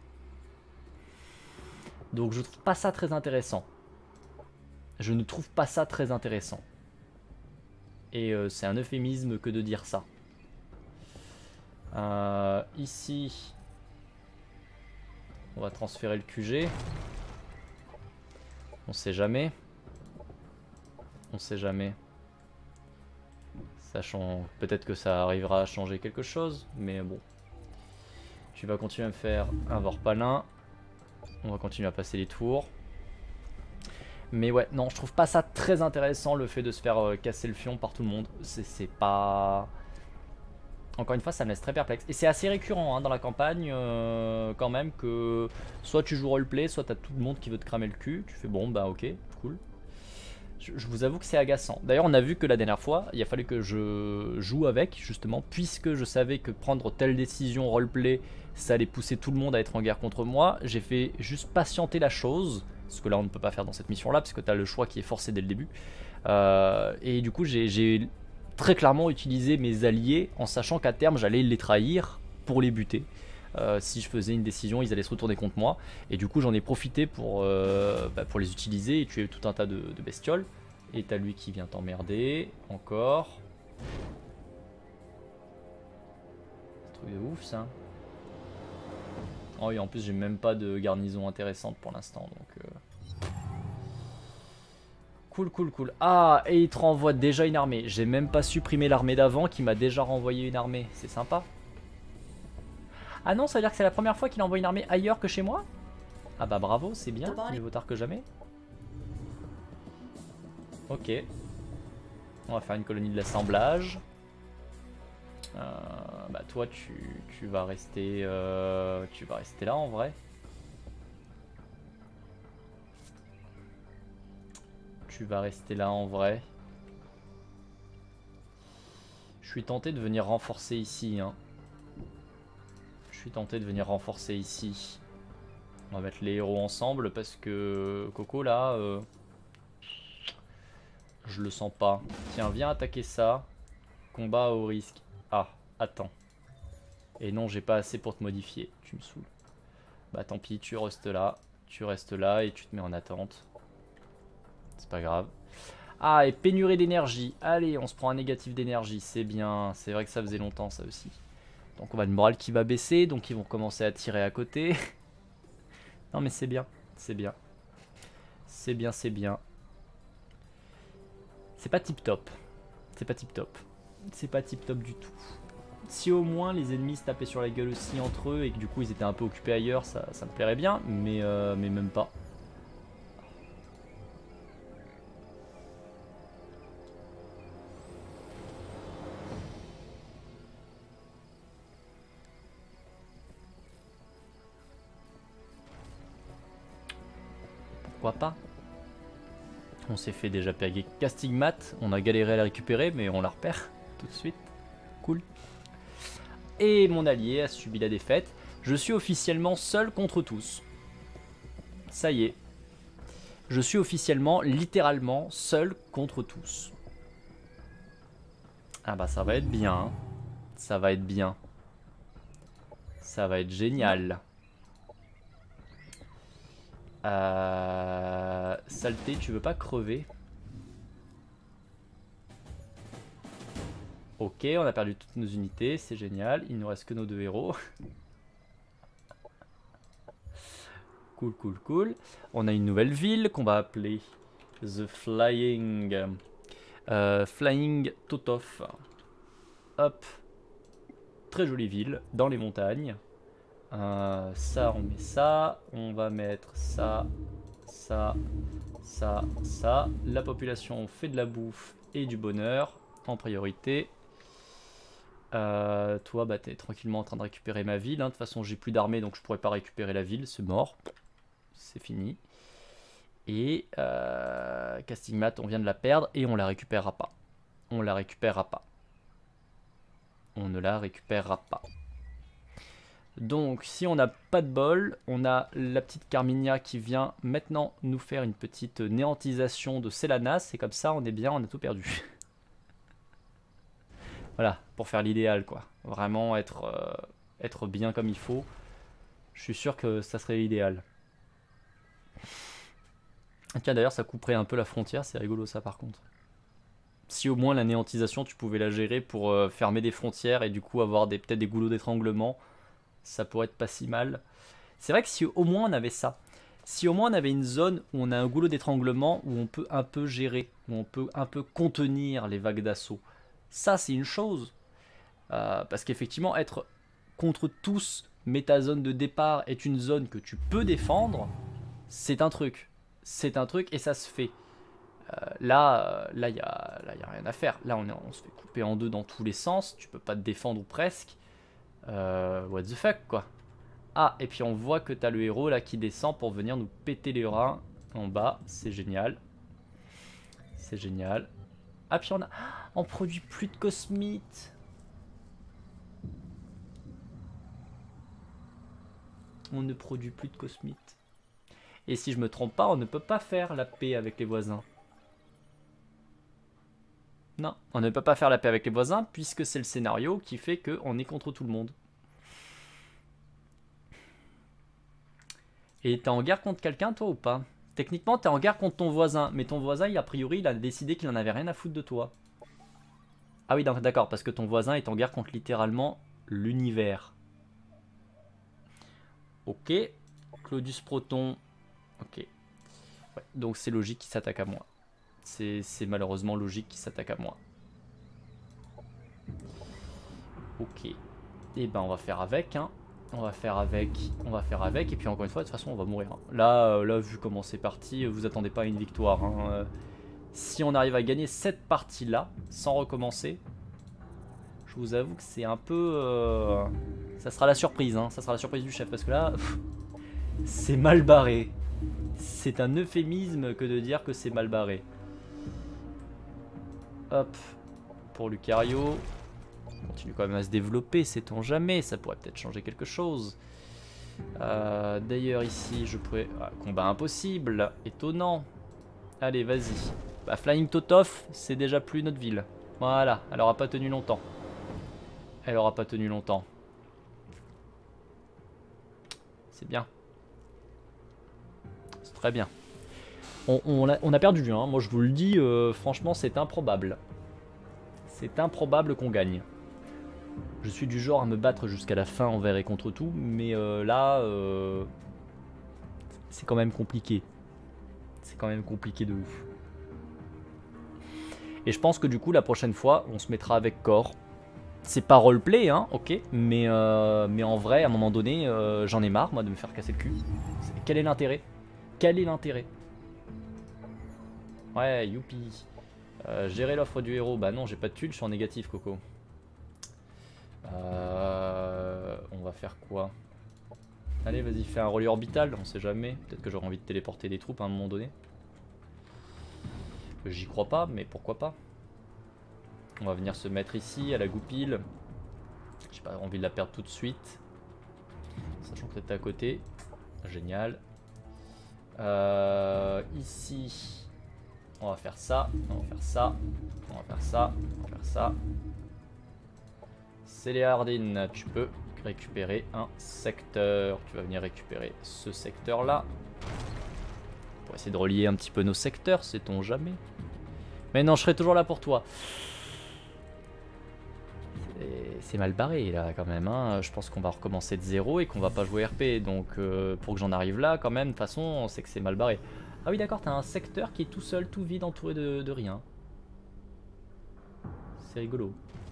Donc je trouve pas ça très intéressant. Je ne trouve pas ça très intéressant. Et euh, c'est un euphémisme que de dire ça. Euh, ici, on va transférer le Q G. On sait jamais. On sait jamais. Sachant peut-être que ça arrivera à changer quelque chose. Mais bon. Tu vas continuer à me faire un Vorpalin. On va continuer à passer les tours. Mais ouais, non, je trouve pas ça très intéressant le fait de se faire euh, casser le fion par tout le monde. C'est pas... Encore une fois, ça me laisse très perplexe. Et c'est assez récurrent hein, dans la campagne, euh, quand même, que soit tu joues roleplay, soit t'as tout le monde qui veut te cramer le cul. Tu fais bon, bah ok, cool. Je, je vous avoue que c'est agaçant. D'ailleurs, on a vu que la dernière fois, il a fallu que je joue avec, justement, puisque je savais que prendre telle décision roleplay, ça allait pousser tout le monde à être en guerre contre moi. J'ai fait juste patienter la chose. Ce que là on ne peut pas faire dans cette mission là parce que tu as le choix qui est forcé dès le début euh, et du coup j'ai très clairement utilisé mes alliés en sachant qu'à terme j'allais les trahir pour les buter. Euh, si je faisais une décision ils allaient se retourner contre moi et du coup j'en ai profité pour, euh, bah, pour les utiliser et tuer tout un tas de, de bestioles. Et t'as lui qui vient t'emmerder encore. C'est un truc de ouf ça. Oh et en plus j'ai même pas de garnison intéressante pour l'instant donc euh... Cool cool cool. Ah et il te renvoie déjà une armée. J'ai même pas supprimé l'armée d'avant qui m'a déjà renvoyé une armée. C'est sympa. Ah non, ça veut dire que c'est la première fois qu'il envoie une armée ailleurs que chez moi. Ah bah bravo, c'est bien, mieux vaut tard que jamais. Ok. On va faire une colonie de l'assemblage. Euh, bah toi tu, tu vas rester euh, tu vas rester là en vrai. Tu vas rester là en vrai. Je suis tenté de venir renforcer ici hein. Je suis tenté de venir renforcer ici. On va mettre les héros ensemble parce que Coco là euh, je le sens pas. Tiens viens attaquer ça. Combat au risque. Ah, attends. Et non, j'ai pas assez pour te modifier. Tu me saoules. Bah tant pis, tu restes là. Tu restes là et tu te mets en attente. C'est pas grave. Ah, et pénurie d'énergie. Allez, on se prend un négatif d'énergie. C'est bien. C'est vrai que ça faisait longtemps, ça aussi. Donc on va une morale qui va baisser. Donc ils vont commencer à tirer à côté. Non mais c'est bien. C'est bien. C'est bien, c'est bien. C'est pas tip top. C'est pas tip top. C'est pas tip top du tout. Si au moins les ennemis se tapaient sur la gueule aussi entre eux et que du coup ils étaient un peu occupés ailleurs, ça, ça me plairait bien, mais, euh, mais même pas. Pourquoi pas? On s'est fait déjà péguer Castigmat, on a galéré à la récupérer mais on la repère tout de suite. Cool. Et mon allié a subi la défaite. Je suis officiellement seul contre tous. Ça y est. Je suis officiellement, littéralement, seul contre tous. Ah bah ça va être bien. Hein. Ça va être bien. Ça va être génial. Euh... Saleté, tu veux pas crever? Ok, on a perdu toutes nos unités, c'est génial. Il nous reste que nos deux héros. Cool, cool, cool. On a une nouvelle ville qu'on va appeler The Flying... Euh, Flying Totov. Hop. Très jolie ville, dans les montagnes. Euh, ça, on met ça. On va mettre ça, ça, ça, ça. La population fait de la bouffe et du bonheur en priorité. Euh, toi, bah, t'es tranquillement en train de récupérer ma ville. Hein. De toute façon, j'ai plus d'armée, donc je pourrais pas récupérer la ville. C'est mort. C'est fini. Et euh, Castigmat, on vient de la perdre et on la récupérera pas. On la récupérera pas. On ne la récupérera pas. Donc, si on n'a pas de bol, on a la petite Carminia qui vient maintenant nous faire une petite néantisation de Selanas. Et comme ça, on est bien, on a tout perdu. Voilà, pour faire l'idéal, quoi. Vraiment être, euh, être bien comme il faut. Je suis sûr que ça serait l'idéal. Tiens, d'ailleurs, ça couperait un peu la frontière. C'est rigolo, ça, par contre. Si au moins la néantisation, tu pouvais la gérer pour euh, fermer des frontières et du coup avoir des, peut-être des goulots d'étranglement, ça pourrait être pas si mal. C'est vrai que si au moins on avait ça, si au moins on avait une zone où on a un goulot d'étranglement, où on peut un peu gérer, où on peut un peu contenir les vagues d'assaut, ça c'est une chose. Euh, parce qu'effectivement, être contre tous, mais ta zone de départ est une zone que tu peux défendre, c'est un truc. C'est un truc et ça se fait. Euh, là, là, il n'y a, là, y a rien à faire. Là, on, est, on se fait couper en deux dans tous les sens. Tu peux pas te défendre ou presque. Euh, what the fuck, quoi. Ah, et puis on voit que tu as le héros là qui descend pour venir nous péter les reins en bas. C'est génial. C'est génial. Ah, puis on a... On produit plus de cosmites. On ne produit plus de cosmites. Et si je me trompe pas, on ne peut pas faire la paix avec les voisins. Non, on ne peut pas faire la paix avec les voisins puisque c'est le scénario qui fait qu'on est contre tout le monde. Et t'es en guerre contre quelqu'un toi ou pas? Techniquement t'es en guerre contre ton voisin, mais ton voisin il, a priori il a décidé qu'il en avait rien à foutre de toi. Ah oui d'accord, parce que ton voisin est en guerre contre littéralement l'univers. Ok, Claudius Proton, ok. Ouais, donc c'est logique qu'il s'attaque à moi. C'est malheureusement logique qu'il s'attaque à moi. Ok. Et ben on va faire avec, hein. On va faire avec, on va faire avec, et puis encore une fois, de toute façon, on va mourir. Hein. Là, euh, là, vu comment c'est parti, vous attendez pas à une victoire. Hein. Euh, si on arrive à gagner cette partie-là, sans recommencer, je vous avoue que c'est un peu... Euh, ça sera la surprise, hein. Ça sera la surprise du chef, parce que là, c'est mal barré. C'est un euphémisme que de dire que c'est mal barré. Hop, pour Lucario. On continue quand même à se développer, sait-on jamais, ça pourrait peut-être changer quelque chose. Euh, D'ailleurs ici, je pourrais... Ah, combat impossible, étonnant. Allez, vas-y. Bah, Flying Totov, c'est déjà plus notre ville. Voilà, elle aura pas tenu longtemps. Elle aura pas tenu longtemps. C'est bien. C'est très bien. On, on, a, on a perdu, hein. Moi je vous le dis, euh, franchement c'est improbable. C'est improbable qu'on gagne. Je suis du genre à me battre jusqu'à la fin envers et contre tout, mais euh, là, euh, c'est quand même compliqué. C'est quand même compliqué de ouf. Et je pense que du coup, la prochaine fois, on se mettra avec Core. C'est pas roleplay, hein, ok, mais, euh, mais en vrai, à un moment donné, euh, j'en ai marre, moi, de me faire casser le cul. Quel est l'intérêt? Quel est l'intérêt? Ouais, youpi. Euh, gérer l'offre du héros, bah non, j'ai pas de thunes, je suis en négatif, Coco. Euh, on va faire quoi? Allez, vas-y, fais un relais orbital, on sait jamais. Peut-être que j'aurai envie de téléporter des troupes à un moment donné. J'y crois pas, mais pourquoi pas. On va venir se mettre ici, à la goupille. J'ai pas envie de la perdre tout de suite. Sachant que t'es à côté. Génial. Euh, ici, on va faire ça, on va faire ça, on va faire ça, on va faire ça. Céléardine, tu peux récupérer un secteur. Tu vas venir récupérer ce secteur-là. Pour essayer de relier un petit peu nos secteurs, sait-on jamais. Mais non, je serai toujours là pour toi. C'est mal barré là quand même, hein. Je pense qu'on va recommencer de zéro et qu'on va pas jouer R P. Donc euh, pour que j'en arrive là quand même, de toute façon on sait que c'est mal barré. Ah oui d'accord, t'as un secteur qui est tout seul, tout vide, entouré de, de rien. C'est rigolo.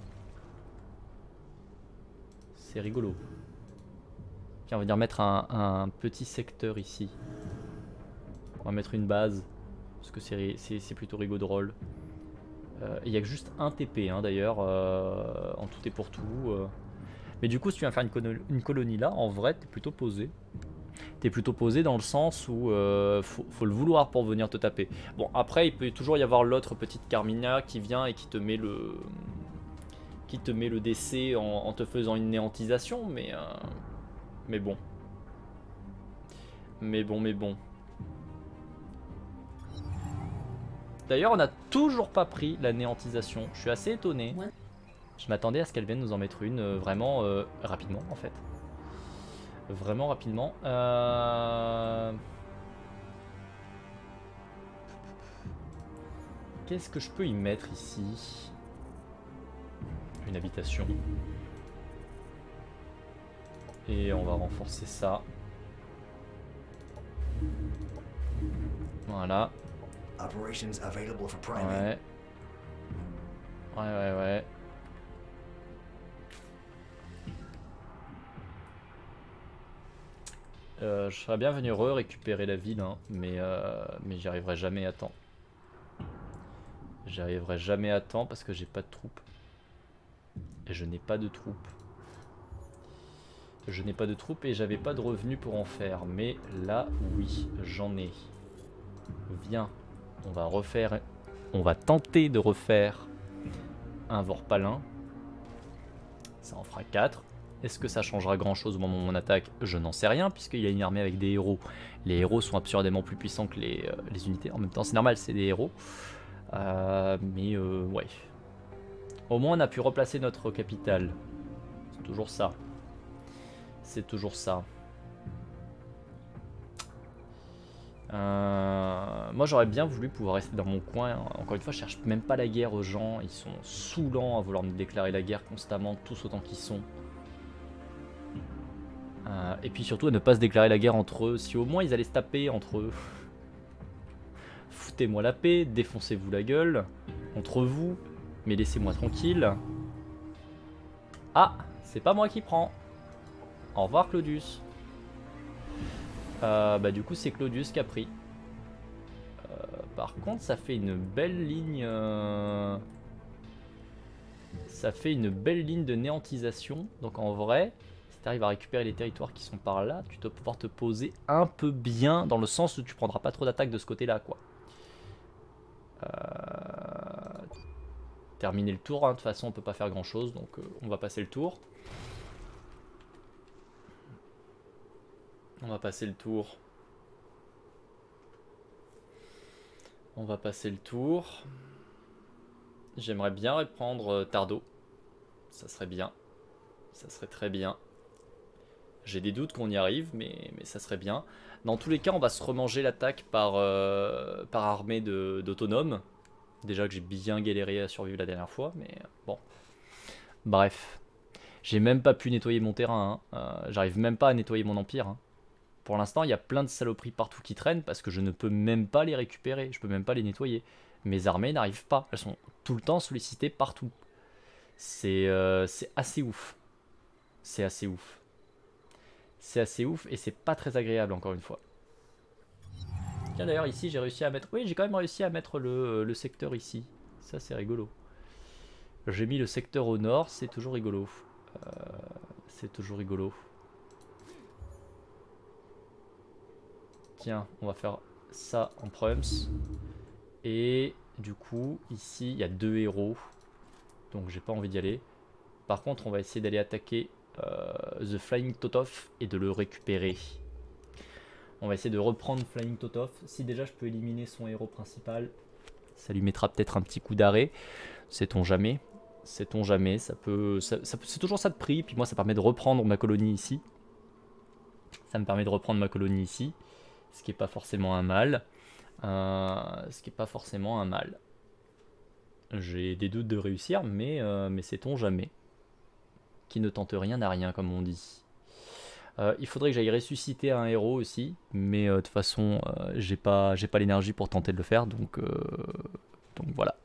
C'est rigolo. Tiens, on va venir mettre un, un petit secteur ici. On va mettre une base. Parce que c'est plutôt rigolo drôle. Il n'y a que juste un T P hein, d'ailleurs, euh, en tout et pour tout. Euh. Mais du coup, si tu viens faire une, colo une colonie là, en vrai, t'es plutôt posé. T'es plutôt posé dans le sens où euh, faut, faut le vouloir pour venir te taper. Bon, après, il peut toujours y avoir l'autre petite Carmina qui vient et qui te met le, qui te met le décès en, en te faisant une néantisation, mais, euh, mais bon. Mais bon, mais bon. D'ailleurs, on n'a toujours pas pris la néantisation. Je suis assez étonné. Je m'attendais à ce qu'elle vienne nous en mettre une euh, vraiment euh, rapidement, en fait. Vraiment rapidement. Euh... Qu'est-ce que je peux y mettre ici? Une habitation. Et on va renforcer ça. Voilà. Ouais. Ouais, ouais, ouais. Euh, je serais bien venu récupérer la ville, hein, mais, euh, mais j'y arriverai jamais à temps. J'y arriverai jamais à temps parce que j'ai pas de troupes. Et je n'ai pas de troupes. Je n'ai pas de troupes et j'avais pas de revenus pour en faire. Mais là, oui, j'en ai. Viens, on va refaire... On va tenter de refaire un Vorpalin. Ça en fera quatre. Est-ce que ça changera grand chose au moment où on attaque? Je n'en sais rien, puisqu'il y a une armée avec des héros. Les héros sont absurdément plus puissants que les, euh, les unités. En même temps, c'est normal, c'est des héros. Euh, mais euh, ouais. Au moins, on a pu replacer notre capitale. C'est toujours ça. C'est toujours ça. Euh, moi, j'aurais bien voulu pouvoir rester dans mon coin. Encore une fois, je cherche même pas la guerre aux gens. Ils sont saoulants à vouloir me déclarer la guerre constamment, tous autant qu'ils sont. Euh, et puis surtout à ne pas se déclarer la guerre entre eux. Si au moins ils allaient se taper entre eux. Foutez-moi la paix, défoncez-vous la gueule entre vous, mais laissez-moi tranquille. Ah, c'est pas moi qui prends. Au revoir Claudius. Euh, bah du coup c'est Claudius qui a pris. Euh, par contre ça fait une belle ligne. Euh... Ça fait une belle ligne de néantisation. Donc en vrai, si tu arrives à récupérer les territoires qui sont par là, tu dois pouvoir te poser un peu bien dans le sens où tu prendras pas trop d'attaques de ce côté-là, quoi. Euh... Terminer le tour, hein. De toute façon on peut pas faire grand chose, donc euh, on va passer le tour. On va passer le tour. On va passer le tour. J'aimerais bien reprendre euh, Tardo. Ça serait bien. Ça serait très bien. J'ai des doutes qu'on y arrive, mais, mais ça serait bien. Dans tous les cas, on va se remanger l'attaque par, euh, par armée d'autonomes. Déjà que j'ai bien galéré à survivre la dernière fois, mais bon. Bref. J'ai même pas pu nettoyer mon terrain. Hein. Euh, J'arrive même pas à nettoyer mon empire. Hein. Pour l'instant, il y a plein de saloperies partout qui traînent parce que je ne peux même pas les récupérer. Je peux même pas les nettoyer. Mes armées n'arrivent pas. Elles sont tout le temps sollicitées partout. C'est euh, assez ouf. C'est assez ouf. C'est assez ouf et c'est pas très agréable encore une fois. Tiens d'ailleurs ici j'ai réussi à mettre... Oui j'ai quand même réussi à mettre le, le secteur ici. Ça c'est rigolo. J'ai mis le secteur au nord, c'est toujours rigolo. Euh, c'est toujours rigolo. Tiens, on va faire ça en Prums. Et du coup, ici, il y a deux héros. Donc j'ai pas envie d'y aller. Par contre, on va essayer d'aller attaquer euh, The Flying Totov et de le récupérer. On va essayer de reprendre Flying Totov. Si déjà je peux éliminer son héros principal, ça lui mettra peut-être un petit coup d'arrêt. Sait-on jamais. Sait-on jamais. Ça peut, ça, ça, c'est toujours ça de prix. Puis moi, ça permet de reprendre ma colonie ici. Ça me permet de reprendre ma colonie ici. Ce qui n'est pas forcément un mal. Euh, ce qui n'est pas forcément un mal. J'ai des doutes de réussir, mais, euh, mais sait-on jamais. Qui ne tente rien n'a rien, comme on dit. Euh, il faudrait que j'aille ressusciter un héros aussi, mais euh, de toute façon, euh, j'ai pas, j'ai pas l'énergie pour tenter de le faire, donc, euh, donc voilà.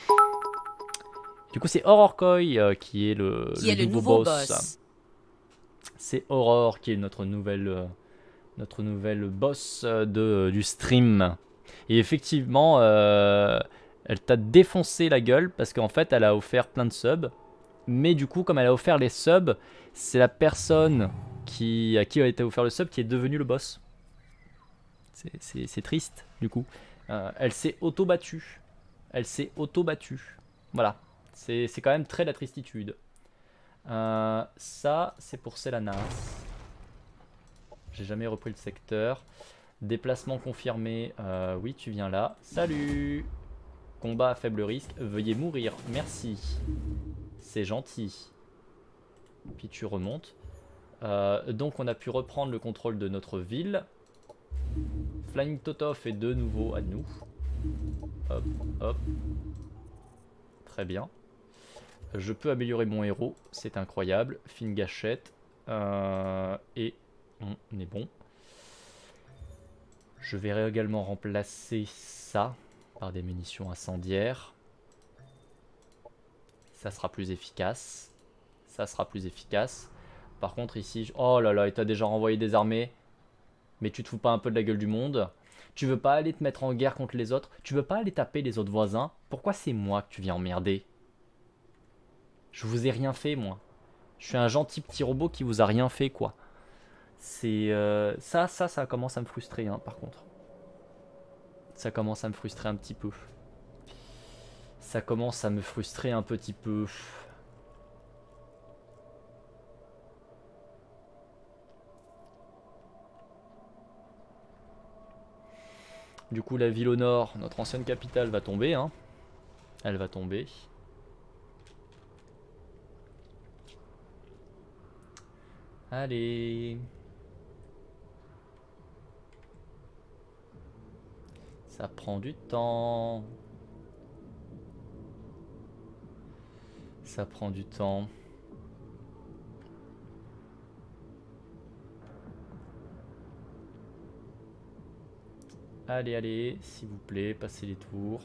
Du coup, c'est Aurorkoi euh, qui est le, qui le, est le nouveau, nouveau boss. boss. C'est Aurore qui est notre nouvelle, euh, notre nouvelle boss euh, de, du stream. Et effectivement, euh, elle t'a défoncé la gueule parce qu'en fait, elle a offert plein de subs. Mais du coup, comme elle a offert les subs, c'est la personne qui, à qui a été offert le sub qui est devenue le boss. C'est triste, du coup. Euh, elle s'est auto-battue. Elle s'est auto-battue. Voilà. C'est quand même très la tristitude. Euh, ça, c'est pour Selanas. J'ai jamais repris le secteur. Déplacement confirmé. Euh, oui, tu viens là. Salut! Combat à faible risque. Veuillez mourir. Merci. C'est gentil. Puis tu remontes. Euh, donc on a pu reprendre le contrôle de notre ville. Flying Totov est de nouveau à nous. Hop, hop. Très bien. Je peux améliorer mon héros. C'est incroyable. Fine gâchette. Euh, et on est bon. Je vais également remplacer ça par des munitions incendiaires. Ça sera plus efficace. Ça sera plus efficace. Par contre ici, je... oh là là, et t'as déjà renvoyé des armées. Mais tu te fous pas un peu de la gueule du monde? Tu veux pas aller te mettre en guerre contre les autres? Tu veux pas aller taper les autres voisins? Pourquoi c'est moi que tu viens emmerder? Je vous ai rien fait, moi. Je suis un gentil petit robot qui vous a rien fait, quoi. C'est... Euh... Ça, ça, ça commence à me frustrer, hein, par contre. Ça commence à me frustrer un petit peu. Ça commence à me frustrer un petit peu. Du coup, la ville au nord, notre ancienne capitale, va tomber. Hein. Elle va tomber. Allez. Ça prend du temps. Ça prend du temps. Allez, allez, s'il vous plaît, passez les tours.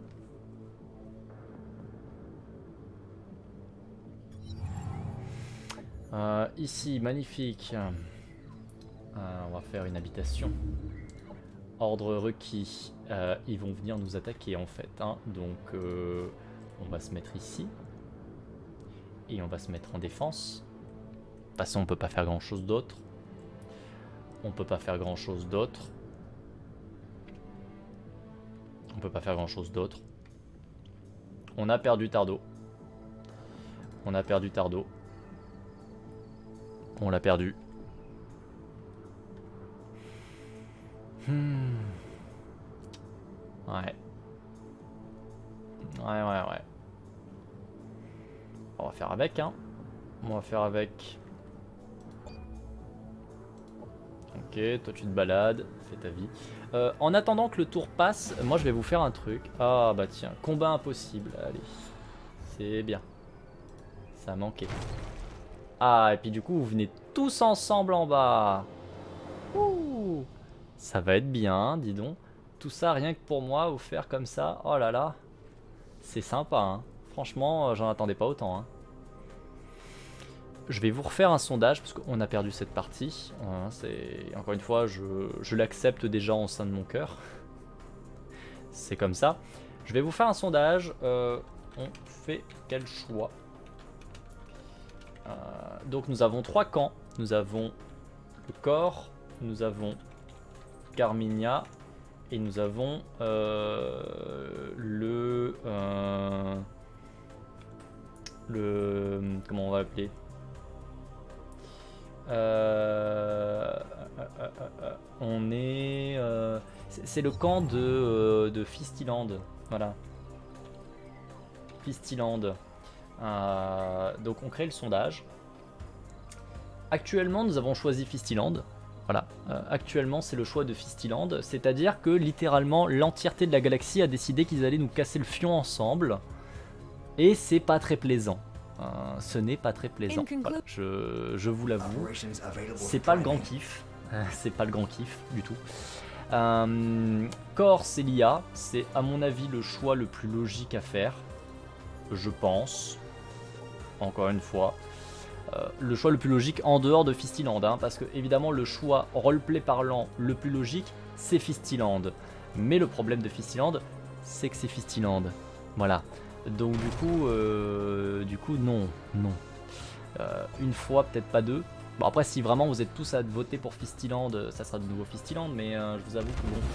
Euh, ici, magnifique. Euh, on va faire une habitation. Ordre requis. Euh, ils vont venir nous attaquer en fait. Hein. Donc, euh, on va se mettre ici. Et on va se mettre en défense. De toute façon, on peut pas faire grand chose d'autre. On peut pas faire grand chose d'autre. On peut pas faire grand chose d'autre. On a perdu Tardo. On a perdu Tardo. On l'a perdu. Hmm. Ouais. Ouais, ouais, ouais. On va faire avec, hein. On va faire avec. Ok, toi tu te balades, fais ta vie. Euh, en attendant que le tour passe, moi je vais vous faire un truc. Ah bah tiens, combat impossible, allez. C'est bien. Ça manquait. Ah, et puis du coup, vous venez tous ensemble en bas. Ouh, ça va être bien, dis donc. Tout ça rien que pour moi, vous faire comme ça. Oh là là. C'est sympa, hein. Franchement, j'en attendais pas autant, hein. Je vais vous refaire un sondage parce qu'on a perdu cette partie. C'est encore une fois, je, je l'accepte déjà en sein de mon cœur. C'est comme ça. Je vais vous faire un sondage. Euh, on fait quel choix? euh, Donc nous avons trois camps. Nous avons le corps, nous avons Carminia et nous avons euh, le euh, le comment on va appeler? Euh, euh, euh, euh, On est... Euh, c'est le camp de, euh, de Fistiland. Voilà. Fistiland. Euh, donc on crée le sondage. Actuellement, nous avons choisi Fistiland. Voilà. Euh, actuellement, c'est le choix de Fistiland. C'est-à-dire que littéralement, l'entièreté de la galaxie a décidé qu'ils allaient nous casser le fion ensemble. Et c'est pas très plaisant. Euh, ce n'est pas très plaisant. Voilà, je, je vous l'avoue. C'est pas le grand kiff. C'est pas le grand kiff du tout. Euh, Corse et l'I A, c'est à mon avis le choix le plus logique à faire. Je pense. Encore une fois. Euh, le choix le plus logique en dehors de Fistiland. Hein, parce que évidemment le choix roleplay parlant le plus logique, c'est Fistiland. Mais le problème de Fistiland, c'est que c'est Fistiland. Voilà. Donc du coup, euh, du coup non, non. Euh, une fois, peut-être pas deux. Bon après si vraiment vous êtes tous à voter pour Fistiland, ça sera de nouveau Fistiland, mais euh, je vous avoue que bon.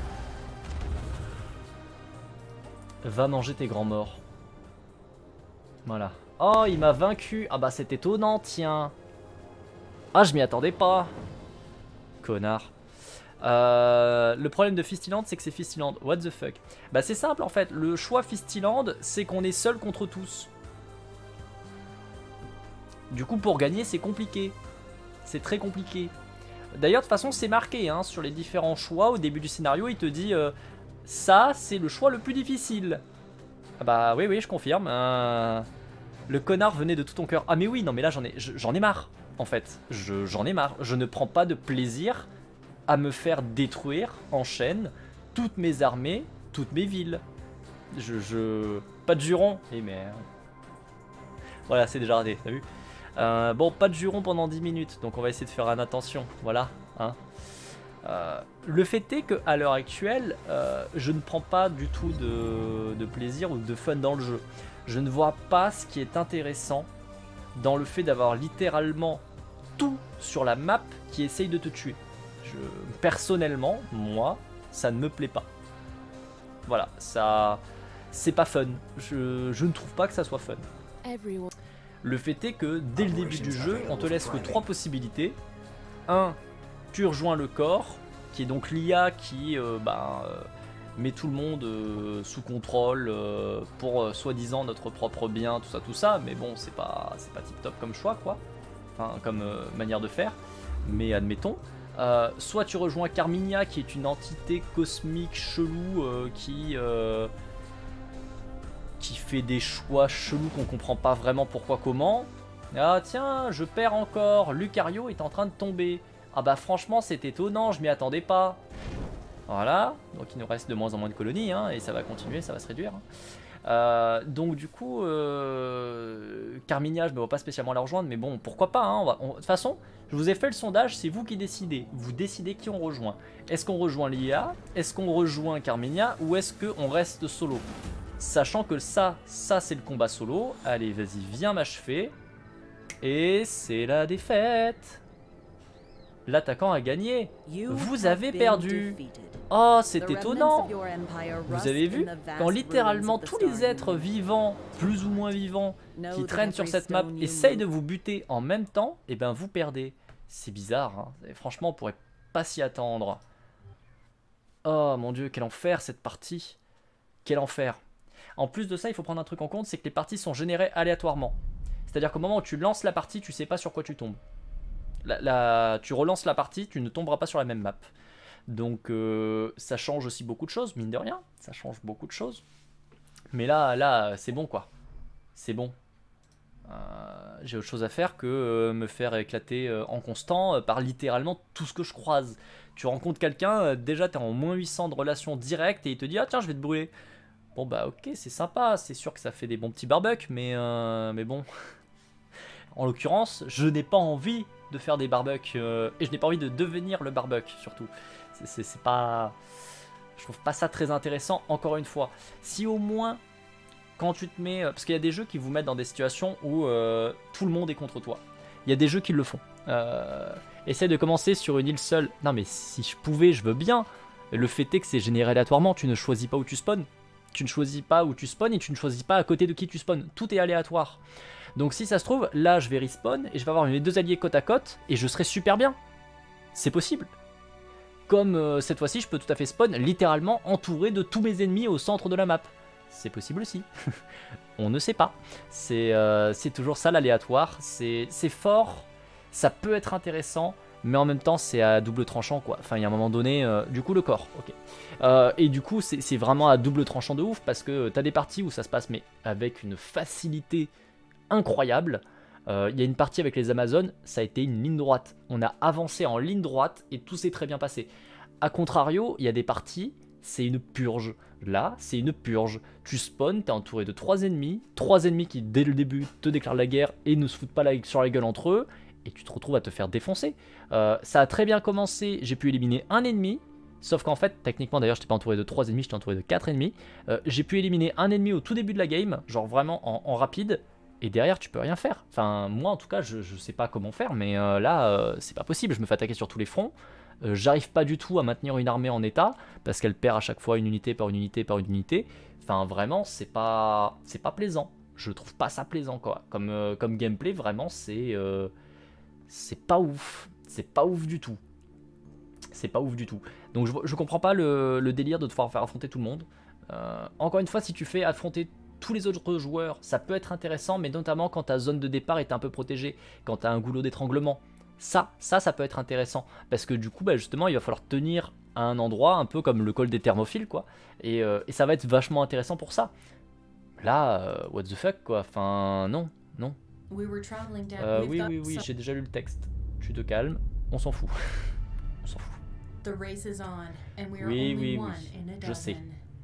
Va manger tes grands morts. Voilà. Oh il m'a vaincu. Ah bah c'est étonnant tiens. Ah je m'y attendais pas. Connard. Euh, le problème de Fistiland c'est que c'est Fistiland. What the fuck. Bah c'est simple en fait. Le choix Fistiland c'est qu'on est seul contre tous. Du coup pour gagner c'est compliqué. C'est très compliqué. D'ailleurs de toute façon c'est marqué hein, sur les différents choix. Au début du scénario il te dit euh, ça c'est le choix le plus difficile. Ah bah oui oui je confirme. euh, Le connard venait de tout ton cœur. Ah mais oui non mais là j'en ai, j'en ai marre en fait. J'en ai marre. Je ne prends pas de plaisir à me faire détruire en chaîne toutes mes armées, toutes mes villes. Je... je... Pas de jurons. Eh merde. Voilà c'est déjà raté, t'as vu. Euh, bon, pas de jurons pendant dix minutes, donc on va essayer de faire un attention, voilà. Hein. Euh, le fait est qu'à l'heure actuelle, euh, je ne prends pas du tout de, de plaisir ou de fun dans le jeu. Je ne vois pas ce qui est intéressant dans le fait d'avoir littéralement tout sur la map qui essaye de te tuer. Je, personnellement, moi, ça ne me plaît pas. Voilà, ça... c'est pas fun. Je, je ne trouve pas que ça soit fun. Le fait est que dès le début du jeu, on te laisse que trois possibilités. un. Tu rejoins le corps, qui est donc l'I A qui euh, bah, euh, met tout le monde euh, sous contrôle euh, pour euh, soi-disant notre propre bien, tout ça, tout ça. Mais bon, c'est pas, c'est pas tip-top comme choix, quoi. Enfin, comme euh, manière de faire. Mais admettons. Euh, soit tu rejoins Carminia, qui est une entité cosmique chelou euh, qui... Euh, qui fait des choix chelous qu'on comprend pas vraiment pourquoi comment. Ah tiens, je perds encore, Lucario est en train de tomber. Ah bah franchement c'est étonnant, je m'y attendais pas. Voilà, donc il nous reste de moins en moins de colonies, hein, et ça va continuer, ça va se réduire. Euh, donc du coup, euh, Carminia, je me vois pas spécialement la rejoindre, mais bon, pourquoi pas, hein, on va, on, de toute façon, je vous ai fait le sondage, c'est vous qui décidez. Vous décidez qui on rejoint. Est-ce qu'on rejoint l'I A? Est-ce qu'on rejoint Carminia? Ou est-ce qu'on reste solo? Sachant que ça, ça c'est le combat solo. Allez, vas-y, viens m'achever. Et c'est la défaite. L'attaquant a gagné. Vous avez perdu. Oh, c'est étonnant. Vous avez vu? Quand littéralement tous les êtres vivants, plus ou moins vivants, qui traînent sur cette map, essayent de vous buter en même temps, et ben vous perdez. C'est bizarre, hein. Et franchement, on pourrait pas s'y attendre. Oh mon dieu, quel enfer cette partie. Quel enfer. En plus de ça, il faut prendre un truc en compte, c'est que les parties sont générées aléatoirement. C'est-à-dire qu'au moment où tu lances la partie, tu sais pas sur quoi tu tombes. La, la, tu relances la partie, tu ne tomberas pas sur la même map. Donc euh, ça change aussi beaucoup de choses, mine de rien. Ça change beaucoup de choses. Mais là, là c'est bon quoi. C'est bon. Euh, J'ai autre chose à faire que euh, me faire éclater euh, en constant euh, par littéralement tout ce que je croise. Tu rencontres quelqu'un, euh, déjà tu es en moins huit cents de relation directe et il te dit « Ah tiens, je vais te brûler ». Bon bah ok, c'est sympa, c'est sûr que ça fait des bons petits barbecues, mais, euh, mais bon. En l'occurrence, je n'ai pas envie de faire des barbecues, euh, et je n'ai pas envie de devenir le barbecue, surtout. C'est pas... Je trouve pas ça très intéressant, encore une fois. Si au moins, quand tu te mets... Parce qu'il y a des jeux qui vous mettent dans des situations où euh, tout le monde est contre toi. Il y a des jeux qui le font. Euh, essaye de commencer sur une île seule. Non mais si je pouvais, je veux bien. Le fait est que c'est généré aléatoirement, tu ne choisis pas où tu spawns. Tu ne choisis pas où tu spawns et tu ne choisis pas à côté de qui tu spawns. Tout est aléatoire. Donc si ça se trouve, là je vais respawn et je vais avoir mes deux alliés côte à côte et je serai super bien. C'est possible. comme euh, cette fois-ci, je peux tout à fait spawn littéralement entouré de tous mes ennemis au centre de la map. C'est possible aussi. On ne sait pas. C'est euh, toujours ça l'aléatoire. C'est fort, ça peut être intéressant, mais en même temps c'est à double tranchant quoi. Enfin il y a un moment donné, euh, du coup le corps, ok. Euh, et du coup c'est vraiment à double tranchant de ouf parce que t'as des parties où ça se passe mais avec une facilité incroyable. Euh, il y a une partie avec les Amazones, ça a été une ligne droite. On a avancé en ligne droite et tout s'est très bien passé. A contrario, il y a des parties, c'est une purge. Là, c'est une purge. Tu spawns, t'es entouré de trois ennemis, trois ennemis qui dès le début te déclarent la guerre et ne se foutent pas la, sur la gueule entre eux, et tu te retrouves à te faire défoncer. Euh, ça a très bien commencé, j'ai pu éliminer un ennemi, sauf qu'en fait, techniquement d'ailleurs, j'étais pas entouré de trois ennemis, j'étais entouré de quatre ennemis. Euh, j'ai pu éliminer un ennemi au tout début de la game, genre vraiment en, en rapide, et derrière tu peux rien faire. Enfin, moi en tout cas, je, je sais pas comment faire, mais euh, là, euh, c'est pas possible, je me fais attaquer sur tous les fronts. Euh, J'arrive pas du tout à maintenir une armée en état, parce qu'elle perd à chaque fois une unité par une unité par une unité. Enfin, vraiment, c'est pas, c'est pas plaisant. Je trouve pas ça plaisant, quoi. Comme, euh, comme gameplay, vraiment, c'est... Euh, c'est pas ouf. C'est pas ouf du tout. C'est pas ouf du tout. Donc, je, je comprends pas le, le délire de devoir faire affronter tout le monde. Euh, encore une fois, si tu fais affronter tous les autres joueurs, ça peut être intéressant, mais notamment quand ta zone de départ est un peu protégée, quand tu as un goulot d'étranglement. Ça, ça, ça peut être intéressant, parce que du coup, bah, justement, il va falloir tenir à un endroit, un peu comme le col des thermophiles, quoi, et, euh, et ça va être vachement intéressant pour ça. Là, euh, what the fuck, quoi, enfin, non, non. Euh, oui, oui, oui, j'ai déjà lu le texte. Tu te calmes, on s'en fout. On s'en fout. Oui, oui, oui, je sais.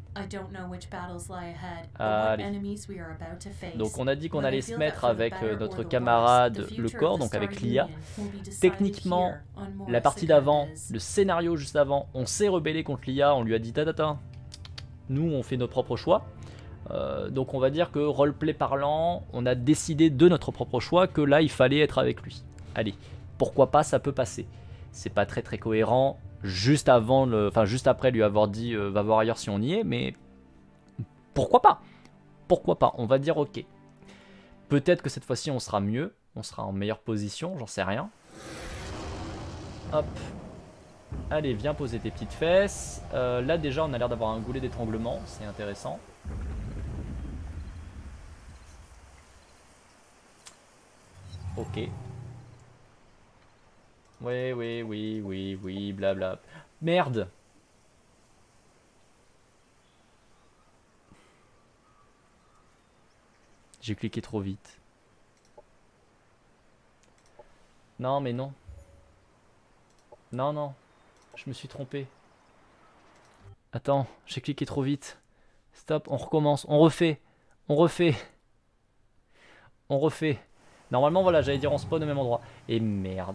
Allez. Donc on a dit qu'on allait se mettre avec euh, notre camarade le corps, donc avec Lia. Techniquement, la partie d'avant, le scénario juste avant, on s'est rebellé contre Lia, on lui a dit tatata, nous on fait nos propres choix. Euh, donc on va dire que roleplay parlant, on a décidé de notre propre choix que là il fallait être avec lui. Allez, pourquoi pas, ça peut passer. C'est pas très très cohérent. Juste avant, le, enfin juste après lui avoir dit euh, va voir ailleurs si on y est, mais pourquoi pas? Pourquoi pas? On va dire ok. Peut-être que cette fois-ci on sera mieux, on sera en meilleure position, j'en sais rien. Hop. Allez, viens poser tes petites fesses. Euh, là déjà on a l'air d'avoir un goulet d'étranglement, c'est intéressant. Ok. Oui, oui, oui, oui, oui, blabla. Merde! J'ai cliqué trop vite. Non, mais non. Non, non. Je me suis trompé. Attends, j'ai cliqué trop vite. Stop, on recommence. On refait. On refait. On refait. Normalement, voilà, j'allais dire on spawn au même endroit. Et merde.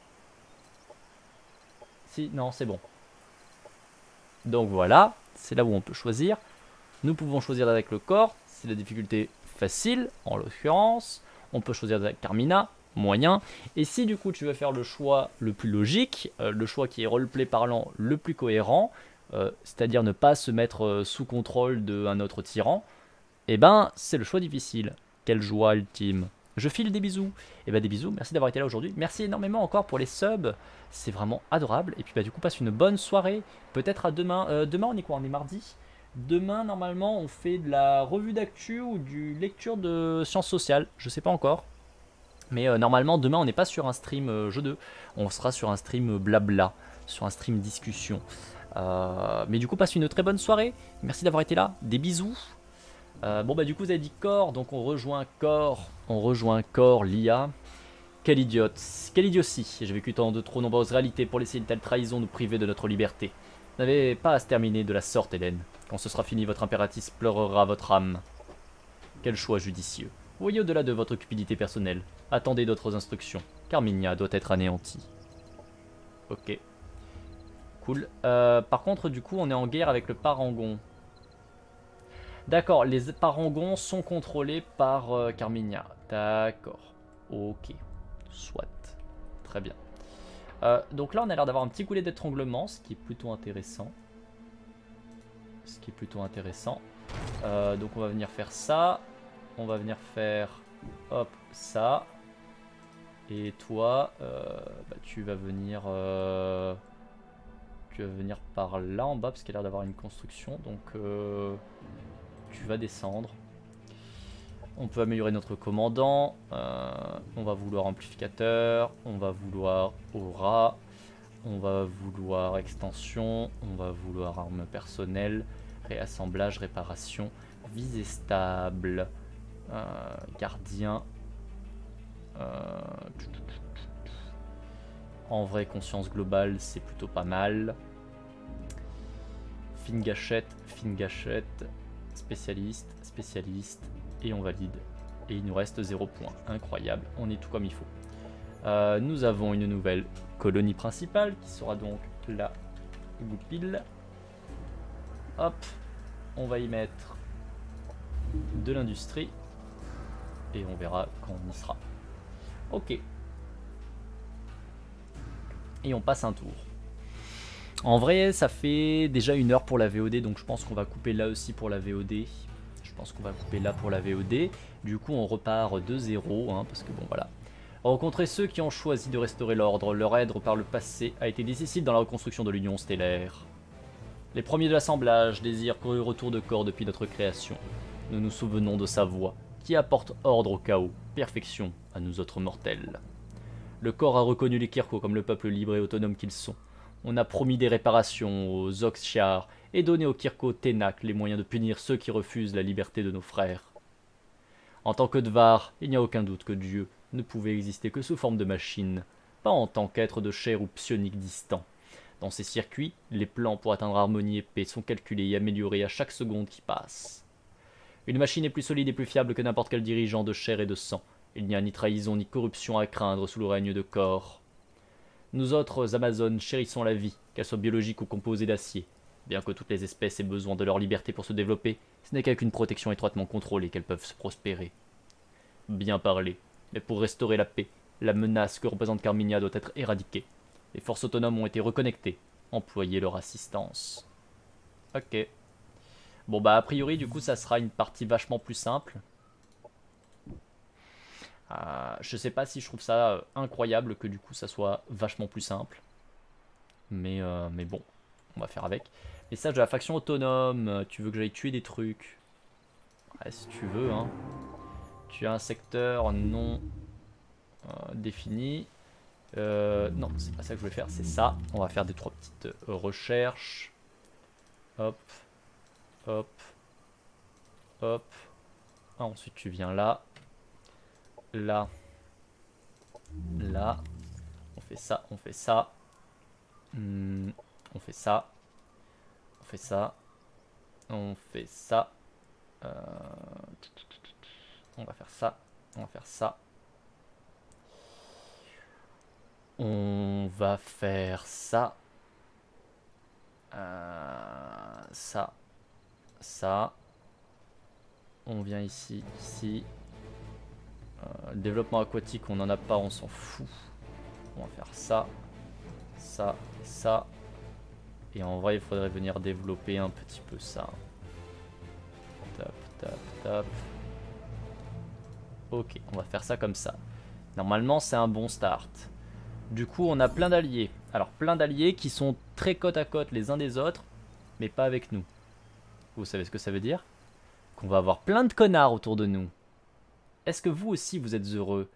Si, non, c'est bon. Donc voilà, c'est là où on peut choisir. Nous pouvons choisir avec le corps, c'est la difficulté facile en l'occurrence. On peut choisir avec Carmina, moyen. Et si du coup tu veux faire le choix le plus logique, euh, le choix qui est roleplay parlant le plus cohérent, euh, c'est-à-dire ne pas se mettre euh, sous contrôle d'un autre tyran, eh ben c'est le choix difficile. Quelle joie ultime. Je file des bisous. Et bah des bisous, merci d'avoir été là aujourd'hui. Merci énormément encore pour les subs. C'est vraiment adorable. Et puis bah du coup passe une bonne soirée. Peut-être à demain. Euh, demain on est quoi? On est mardi. Demain normalement on fait de la revue d'actu ou du lecture de sciences sociales. Je sais pas encore. Mais euh, normalement demain on n'est pas sur un stream euh, jeu deux. On sera sur un stream blabla. Sur un stream discussion. Euh, mais du coup passe une très bonne soirée. Merci d'avoir été là. Des bisous. Euh, bon bah du coup vous avez dit corps, donc on rejoint corps, on rejoint corps, l'I A. Quel idiote, quelle idiotie. J'ai vécu tant de trop nombreuses réalités pour laisser une telle trahison nous priver de notre liberté. Vous n'avez pas à se terminer de la sorte, Hélène. Quand ce sera fini, votre impératrice pleurera votre âme. Quel choix judicieux. Voyez au-delà de votre cupidité personnelle. Attendez d'autres instructions. Carminia doit être anéantie. Ok. Cool. Euh, par contre, du coup, on est en guerre avec le Parangon. D'accord, les parangons sont contrôlés par euh, Carminia. D'accord. Ok. Soit. Très bien. Euh, donc là, on a l'air d'avoir un petit goulet d'étranglement, ce qui est plutôt intéressant. Ce qui est plutôt intéressant. Euh, donc on va venir faire ça. On va venir faire... Hop, ça. Et toi, euh, bah, tu vas venir... Euh, Tu vas venir par là en bas parce qu'il a l'air d'avoir une construction. Donc euh, tu vas descendre. On peut améliorer notre commandant. Euh, on va vouloir amplificateur. On va vouloir aura. On va vouloir extension. On va vouloir arme personnelle. Réassemblage, réparation. Visée stable. Euh, gardien. Euh, en vrai, conscience globale, c'est plutôt pas mal. Fine gâchette, fine gâchette. Spécialiste, spécialiste. Et on valide. Et il nous reste zéro point. Incroyable, on est tout comme il faut. Euh, nous avons une nouvelle colonie principale qui sera donc la Goupil. Hop, on va y mettre de l'industrie. Et on verra quand on y sera. Ok. Et on passe un tour. En vrai, ça fait déjà une heure pour la V O D, donc je pense qu'on va couper là aussi pour la V O D. Je pense qu'on va couper là pour la V O D. Du coup, on repart de zéro, hein, parce que bon, voilà. Rencontrer ceux qui ont choisi de restaurer l'ordre. Leur aide par le passé a été décisive dans la reconstruction de l'Union stellaire. Les premiers de l'assemblage désirent courir autour de corps depuis notre création. Nous nous souvenons de sa voix, qui apporte ordre au chaos, perfection à nous autres mortels. Le corps a reconnu les Kirko comme le peuple libre et autonome qu'ils sont. On a promis des réparations aux Oxyar et donné aux Kirko Ténak les moyens de punir ceux qui refusent la liberté de nos frères. En tant que Dvar, il n'y a aucun doute que Dieu ne pouvait exister que sous forme de machine, pas en tant qu'être de chair ou psionique distant. Dans ces circuits, les plans pour atteindre harmonie et paix sont calculés et améliorés à chaque seconde qui passe. Une machine est plus solide et plus fiable que n'importe quel dirigeant de chair et de sang. Il n'y a ni trahison ni corruption à craindre sous le règne de corps. Nous autres Amazones chérissons la vie, qu'elle soit biologique ou composée d'acier. Bien que toutes les espèces aient besoin de leur liberté pour se développer, ce n'est qu'avec une protection étroitement contrôlée qu'elles peuvent se prospérer. Bien parlé, mais pour restaurer la paix, la menace que représente Carminia doit être éradiquée. Les forces autonomes ont été reconnectées, employez leur assistance. Ok. Bon bah a priori du coup ça sera une partie vachement plus simple. Euh, je sais pas si je trouve ça euh, incroyable que du coup ça soit vachement plus simple. Mais, euh, mais bon, on va faire avec. Message de la faction autonome, tu veux que j'aille tuer des trucs? Ouais, si tu veux, hein. Tu as un secteur non euh, défini. Euh, non, c'est pas ça que je voulais faire, c'est ça. On va faire des trois petites euh, recherches. Hop, hop, hop. Ah, ensuite tu viens là. Là, là, on fait ça, on fait ça, hmm, on fait ça, on fait ça, on fait ça, euh, on va faire ça, on va faire ça, on va faire ça, euh, ça, ça, on vient ici, ici. Le développement aquatique, on n'en a pas, on s'en fout. On va faire ça, ça, ça. Et en vrai, il faudrait venir développer un petit peu ça. Tap, tap, tap. Ok, on va faire ça comme ça. Normalement, c'est un bon start. Du coup, on a plein d'alliés. Alors, plein d'alliés qui sont très côte à côte les uns des autres, mais pas avec nous. Vous savez ce que ça veut dire? Qu'on va avoir plein de connards autour de nous. Est-ce que vous aussi vous êtes heureux?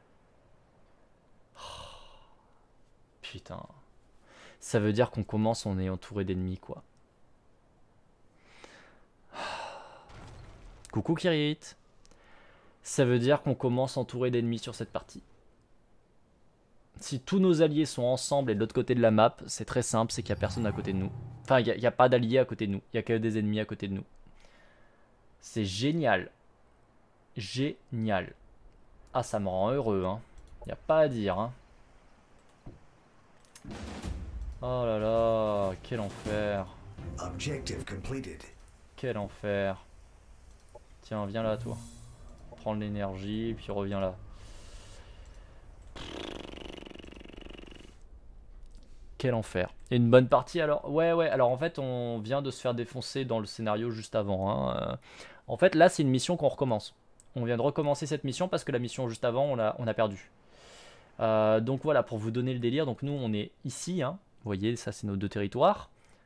Oh, putain. Ça veut dire qu'on commence, on est entouré d'ennemis, quoi. Coucou Kirit. Ça veut dire qu'on commence entouré d'ennemis sur cette partie. Si tous nos alliés sont ensemble et de l'autre côté de la map, c'est très simple, c'est qu'il n'y a personne à côté de nous. Enfin, il n'y a, a pas d'alliés à côté de nous. Il n'y a que des ennemis à côté de nous. C'est génial. Génial. Ah, ça me rend heureux, hein. Y a pas à dire, hein. Oh là là, quel enfer. Objective completed. Quel enfer. Tiens, viens là, toi. Prends de l'énergie, puis reviens là. Quel enfer. Et une bonne partie alors? Ouais, ouais, alors en fait, on vient de se faire défoncer dans le scénario juste avant, hein. En fait, là, c'est une mission qu'on recommence. On vient de recommencer cette mission parce que la mission juste avant, on a, on a perdu. Euh, donc voilà, pour vous donner le délire, donc nous, on est ici, hein. Vous voyez, ça, c'est nos deux territoires.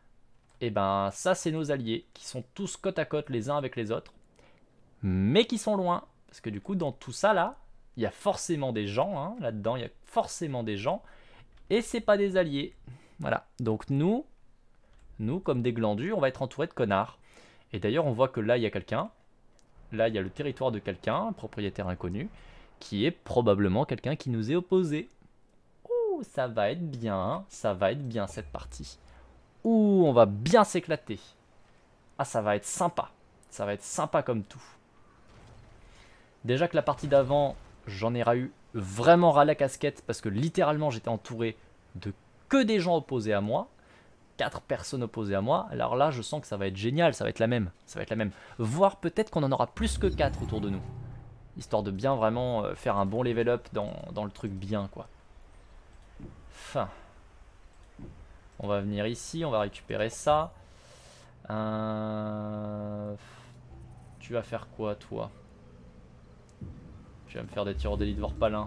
et ben ça c'est nos alliés qui sont tous côte à côte les uns avec les autres, mais qui sont loin. Parce que du coup dans tout ça là, il y a forcément des gens, hein, là-dedans il y a forcément des gens, et c'est pas des alliés. Voilà, donc nous, nous comme des glandus, on va être entourés de connards. Et d'ailleurs on voit que là il y a quelqu'un, là il y a le territoire de quelqu'un, un propriétaire inconnu, qui est probablement quelqu'un qui nous est opposé. Ouh, ça va être bien, hein, ça va être bien cette partie. Ouh, on va bien s'éclater. Ah, ça va être sympa. Ça va être sympa comme tout. Déjà que la partie d'avant, j'en ai eu vraiment ras la casquette parce que littéralement j'étais entouré de que des gens opposés à moi. Quatre personnes opposées à moi. Alors là, je sens que ça va être génial, ça va être la même. Ça va être la même. Voire peut-être qu'on en aura plus que quatre autour de nous. Histoire de bien vraiment faire un bon level up dans, dans le truc bien, quoi. Enfin. On va venir ici, on va récupérer ça. Euh... Tu vas faire quoi, toi? Tu vas me faire des tirs d'élite Vorpalin.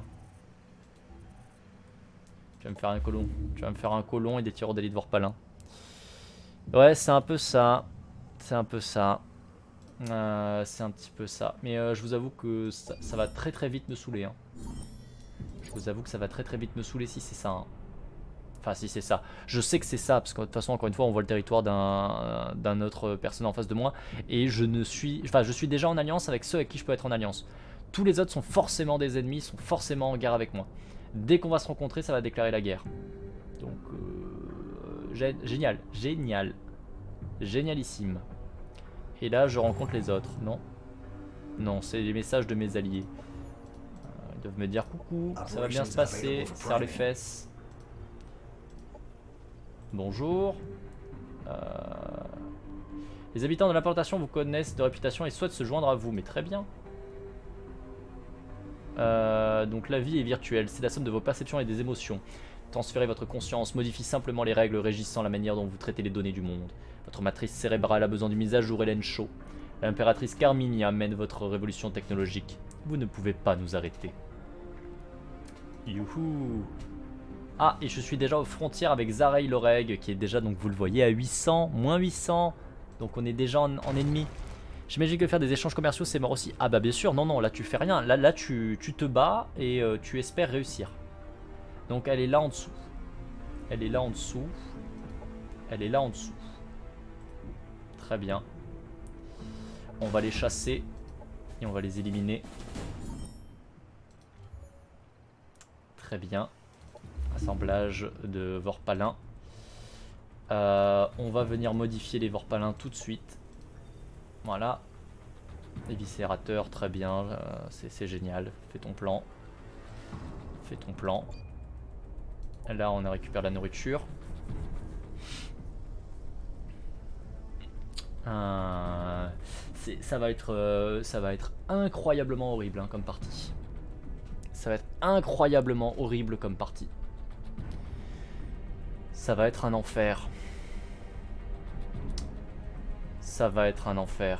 Tu vas me faire un colon. Tu vas me faire un colon et des tirs d'élite Vorpalin. Ouais, c'est un peu ça. C'est un peu ça. Euh, c'est un petit peu ça. Mais euh, je vous avoue que ça, ça va très très vite me saouler. Hein. Je vous avoue que ça va très très vite me saouler si c'est ça. Hein. Enfin, si c'est ça. Je sais que c'est ça, parce que de toute façon, encore une fois, on voit le territoire d'un d'un autre personne en face de moi. Et je ne suis... Enfin, je suis déjà en alliance avec ceux avec qui je peux être en alliance. Tous les autres sont forcément des ennemis, sont forcément en guerre avec moi. Dès qu'on va se rencontrer, ça va déclarer la guerre. Donc, euh, gé génial, génial. Génialissime. Et là, je rencontre les autres, non? Non, c'est les messages de mes alliés. Euh, ils doivent me dire coucou, ça va bien se passer, serre les fesses. Bonjour. Euh... Les habitants de l'implantation vous connaissent de réputation et souhaitent se joindre à vous, mais très bien. Euh, donc la vie est virtuelle, c'est la somme de vos perceptions et des émotions. Transférez votre conscience, modifie simplement les règles régissant la manière dont vous traitez les données du monde. Votre matrice cérébrale a besoin d'une mise à jour, Hélène Shaw. L'impératrice Carminia mène votre révolution technologique. Vous ne pouvez pas nous arrêter. Youhou. Ah, et je suis déjà aux frontières avec Zareil Loreg, qui est déjà, donc vous le voyez, à huit cents, moins huit cents. Donc on est déjà en, en ennemi. J'imagine que faire des échanges commerciaux, c'est mort aussi. Ah bah bien sûr, non, non, là tu fais rien. Là, là tu, tu te bats et euh, tu espères réussir. Donc elle est là en dessous. Elle est là en dessous. Elle est là en dessous. Très bien. On va les chasser. Et on va les éliminer. Très bien. Assemblage de Vorpalin. Euh, on va venir modifier les Vorpalins tout de suite. Voilà. Éviscérateur, très bien. Euh, c'est génial. Fais ton plan. Fais ton plan. Là, on a récupéré la nourriture. Euh, ça va être, euh, ça va être incroyablement horrible hein, comme partie. Ça va être incroyablement horrible comme partie. Ça va être un enfer. Ça va être un enfer.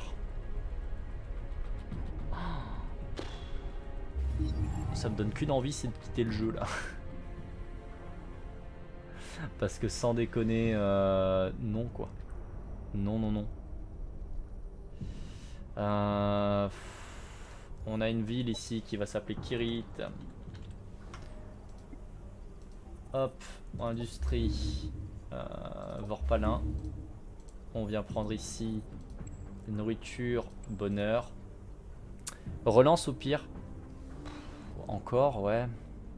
Ça me donne qu'une envie, c'est de quitter le jeu là. Parce que sans déconner, euh, non quoi. Non, non, non. Euh, on a une ville ici qui va s'appeler Kirit. Hop, industrie. Euh, Vorpalin. On vient prendre ici nourriture, bonheur. Relance au pire. Encore, ouais.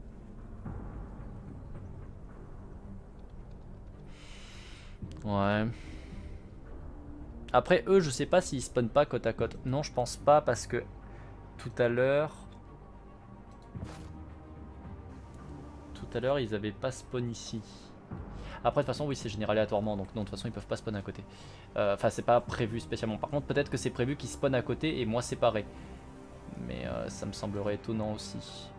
Ouais. Après, eux, je sais pas s'ils spawnent pas côte à côte. Non, je pense pas parce que tout à l'heure... Tout à l'heure, ils avaient pas spawn ici. Après, de toute façon, oui, c'est généré aléatoirement. Donc, non, de toute façon, ils peuvent pas spawn à côté. Enfin, euh, c'est pas prévu spécialement. Par contre, peut-être que c'est prévu qu'ils spawnent à côté et moi séparé. Mais euh, ça me semblerait étonnant aussi.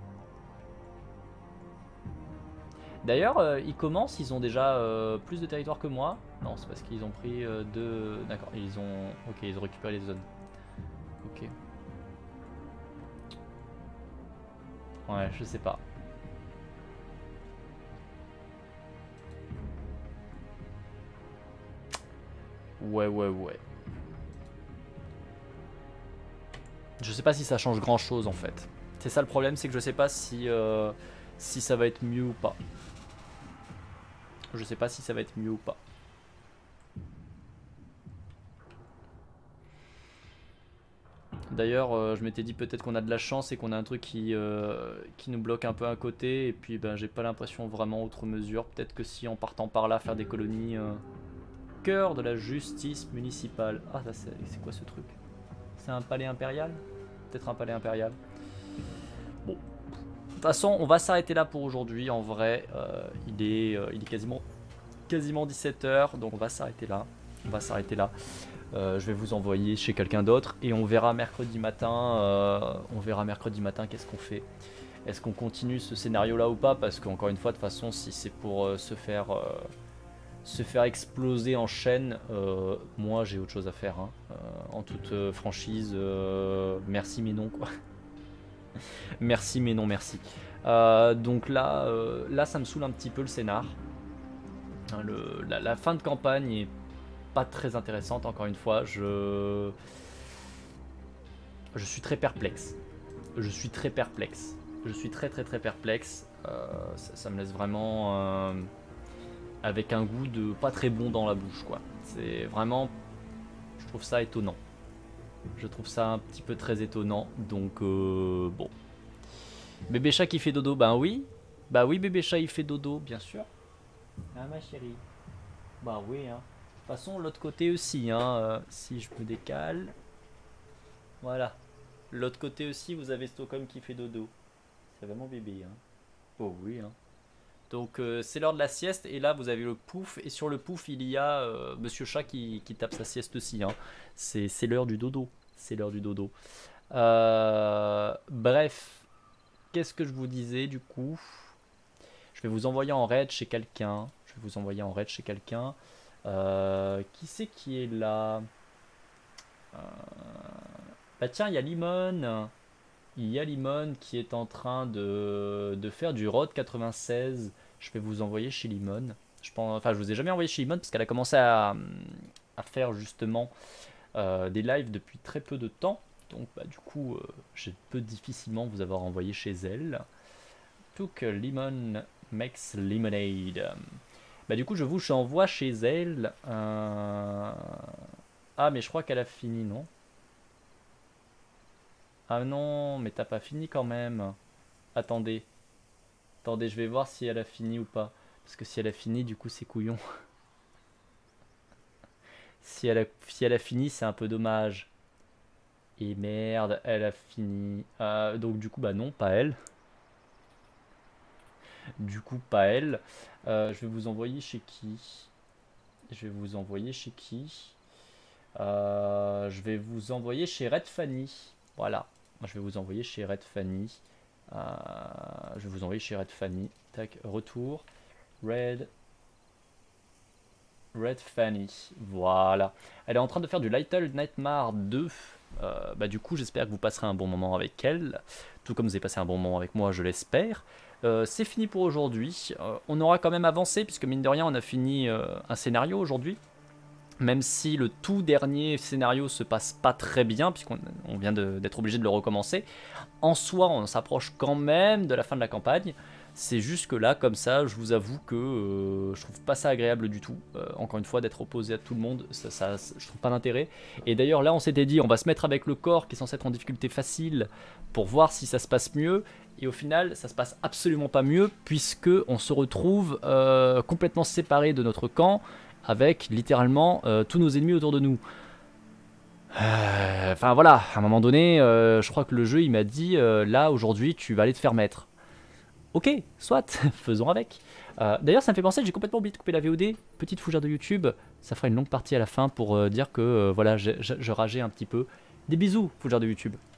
D'ailleurs, euh, ils commencent, ils ont déjà euh, plus de territoire que moi. Non, c'est parce qu'ils ont pris euh, deux... D'accord, ils ont... Ok, ils ont récupéré les zones. Ok. Ouais, je sais pas. Ouais, ouais, ouais. Je sais pas si ça change grand chose en fait. C'est ça le problème, c'est que je sais pas si, euh, si ça va être mieux ou pas. Je sais pas si ça va être mieux ou pas. D'ailleurs, euh, je m'étais dit peut-être qu'on a de la chance et qu'on a un truc qui, euh, qui nous bloque un peu à côté. Et puis ben, j'ai pas l'impression vraiment outre mesure. Peut-être que si en partant par là, faire des colonies... Euh... Cœur de la justice municipale. Ah, ça c'est quoi ce truc? C'est un palais impérial? Peut-être un palais impérial. Bon. De toute façon, on va s'arrêter là pour aujourd'hui. En vrai, euh, il, est, euh, il est quasiment, quasiment dix-sept heures. Donc on va s'arrêter là. On va s'arrêter là. Euh, je vais vous envoyer chez quelqu'un d'autre. Et on verra mercredi matin. Euh, on verra mercredi matin qu'est-ce qu'on fait. Est-ce qu'on continue ce scénario là ou pas? Parce qu'encore une fois, de toute façon, si c'est pour euh, se faire... Euh, se faire exploser en chaîne, euh, moi j'ai autre chose à faire, hein. euh, en toute euh, franchise, euh, merci mais non quoi. Merci mais non merci. Euh, donc là, euh, là ça me saoule un petit peu le scénar. Hein, le, la, la fin de campagne est pas très intéressante encore une fois, je... Je suis très perplexe. Je suis très perplexe. Je suis très très très perplexe. Euh, ça, ça me laisse vraiment... Euh, avec un goût de pas très bon dans la bouche quoi. C'est vraiment, je trouve ça étonnant. Je trouve ça un petit peu très étonnant. Donc euh, bon. Bébé chat qui fait dodo, ben oui. Bah oui bébé chat il fait dodo, bien sûr. Ah ma chérie. Bah oui hein. De toute façon l'autre côté aussi hein. Euh, si je me décale. Voilà. L'autre côté aussi vous avez Stockholm qui fait dodo. C'est vraiment bébé hein. Oh oui hein. Donc euh, c'est l'heure de la sieste et là vous avez le pouf et sur le pouf il y a euh, Monsieur Chat qui, qui tape sa sieste aussi. Hein. C'est l'heure du dodo. C'est l'heure du dodo. Euh, bref, qu'est-ce que je vous disais du coup? Je vais vous envoyer en raid chez quelqu'un. Je vais vous envoyer en raid chez quelqu'un. Euh, qui c'est qui est là? euh, Bah tiens, il y a Limon. Il y a Limon qui est en train de, de faire du Road quatre-vingt-seize. Je vais vous envoyer chez Limon. Je pense, enfin, je vous ai jamais envoyé chez Limon parce qu'elle a commencé à, à faire justement euh, des lives depuis très peu de temps. Donc, bah, du coup, euh, je peux difficilement vous avoir envoyé chez elle. Tout que Limon makes lemonade. Bah, du coup, je vous envoie chez elle. Euh... Ah, mais je crois qu'elle a fini, non? Ah non, mais t'as pas fini quand même. Attendez. Attendez, je vais voir si elle a fini ou pas. Parce que si elle a fini, du coup, c'est couillon. si, elle a, si elle a fini, c'est un peu dommage. Et merde, elle a fini. Euh, donc du coup, bah non, pas elle. Du coup, pas elle. Euh, je vais vous envoyer chez qui? Je vais vous envoyer chez qui? euh, Je vais vous envoyer chez Red Fanny. Voilà. Je vais vous envoyer chez Red Fanny. Euh, je vais vous envoyer chez Red Fanny. Tac, retour. Red. Red Fanny. Voilà. Elle est en train de faire du Little Nightmare deux. Euh, bah, du coup, j'espère que vous passerez un bon moment avec elle. Tout comme vous avez passé un bon moment avec moi, je l'espère. Euh, C'est fini pour aujourd'hui. Euh, on aura quand même avancé, puisque mine de rien, on a fini euh, un scénario aujourd'hui. Même si le tout dernier scénario se passe pas très bien, puisqu'on on vient d'être obligé de le recommencer, en soi on s'approche quand même de la fin de la campagne. C'est juste que là, comme ça, je vous avoue que euh, je trouve pas ça agréable du tout. Euh, encore une fois, d'être opposé à tout le monde, ça, ça, je trouve pas d'intérêt. Et d'ailleurs là on s'était dit, on va se mettre avec le corps qui est censé être en difficulté facile pour voir si ça se passe mieux. Et au final, ça se passe absolument pas mieux, puisque on se retrouve euh, complètement séparés de notre camp, avec littéralement euh, tous nos ennemis autour de nous. Euh, enfin voilà, à un moment donné, euh, je crois que le jeu il m'a dit, euh, là aujourd'hui tu vas aller te faire mettre. Ok, soit, faisons avec. Euh, D'ailleurs ça me fait penser que j'ai complètement oublié de couper la V O D, petite fougère de YouTube, ça fera une longue partie à la fin pour euh, dire que euh, voilà, je, je, je rageais un petit peu. Des bisous, fougère de YouTube.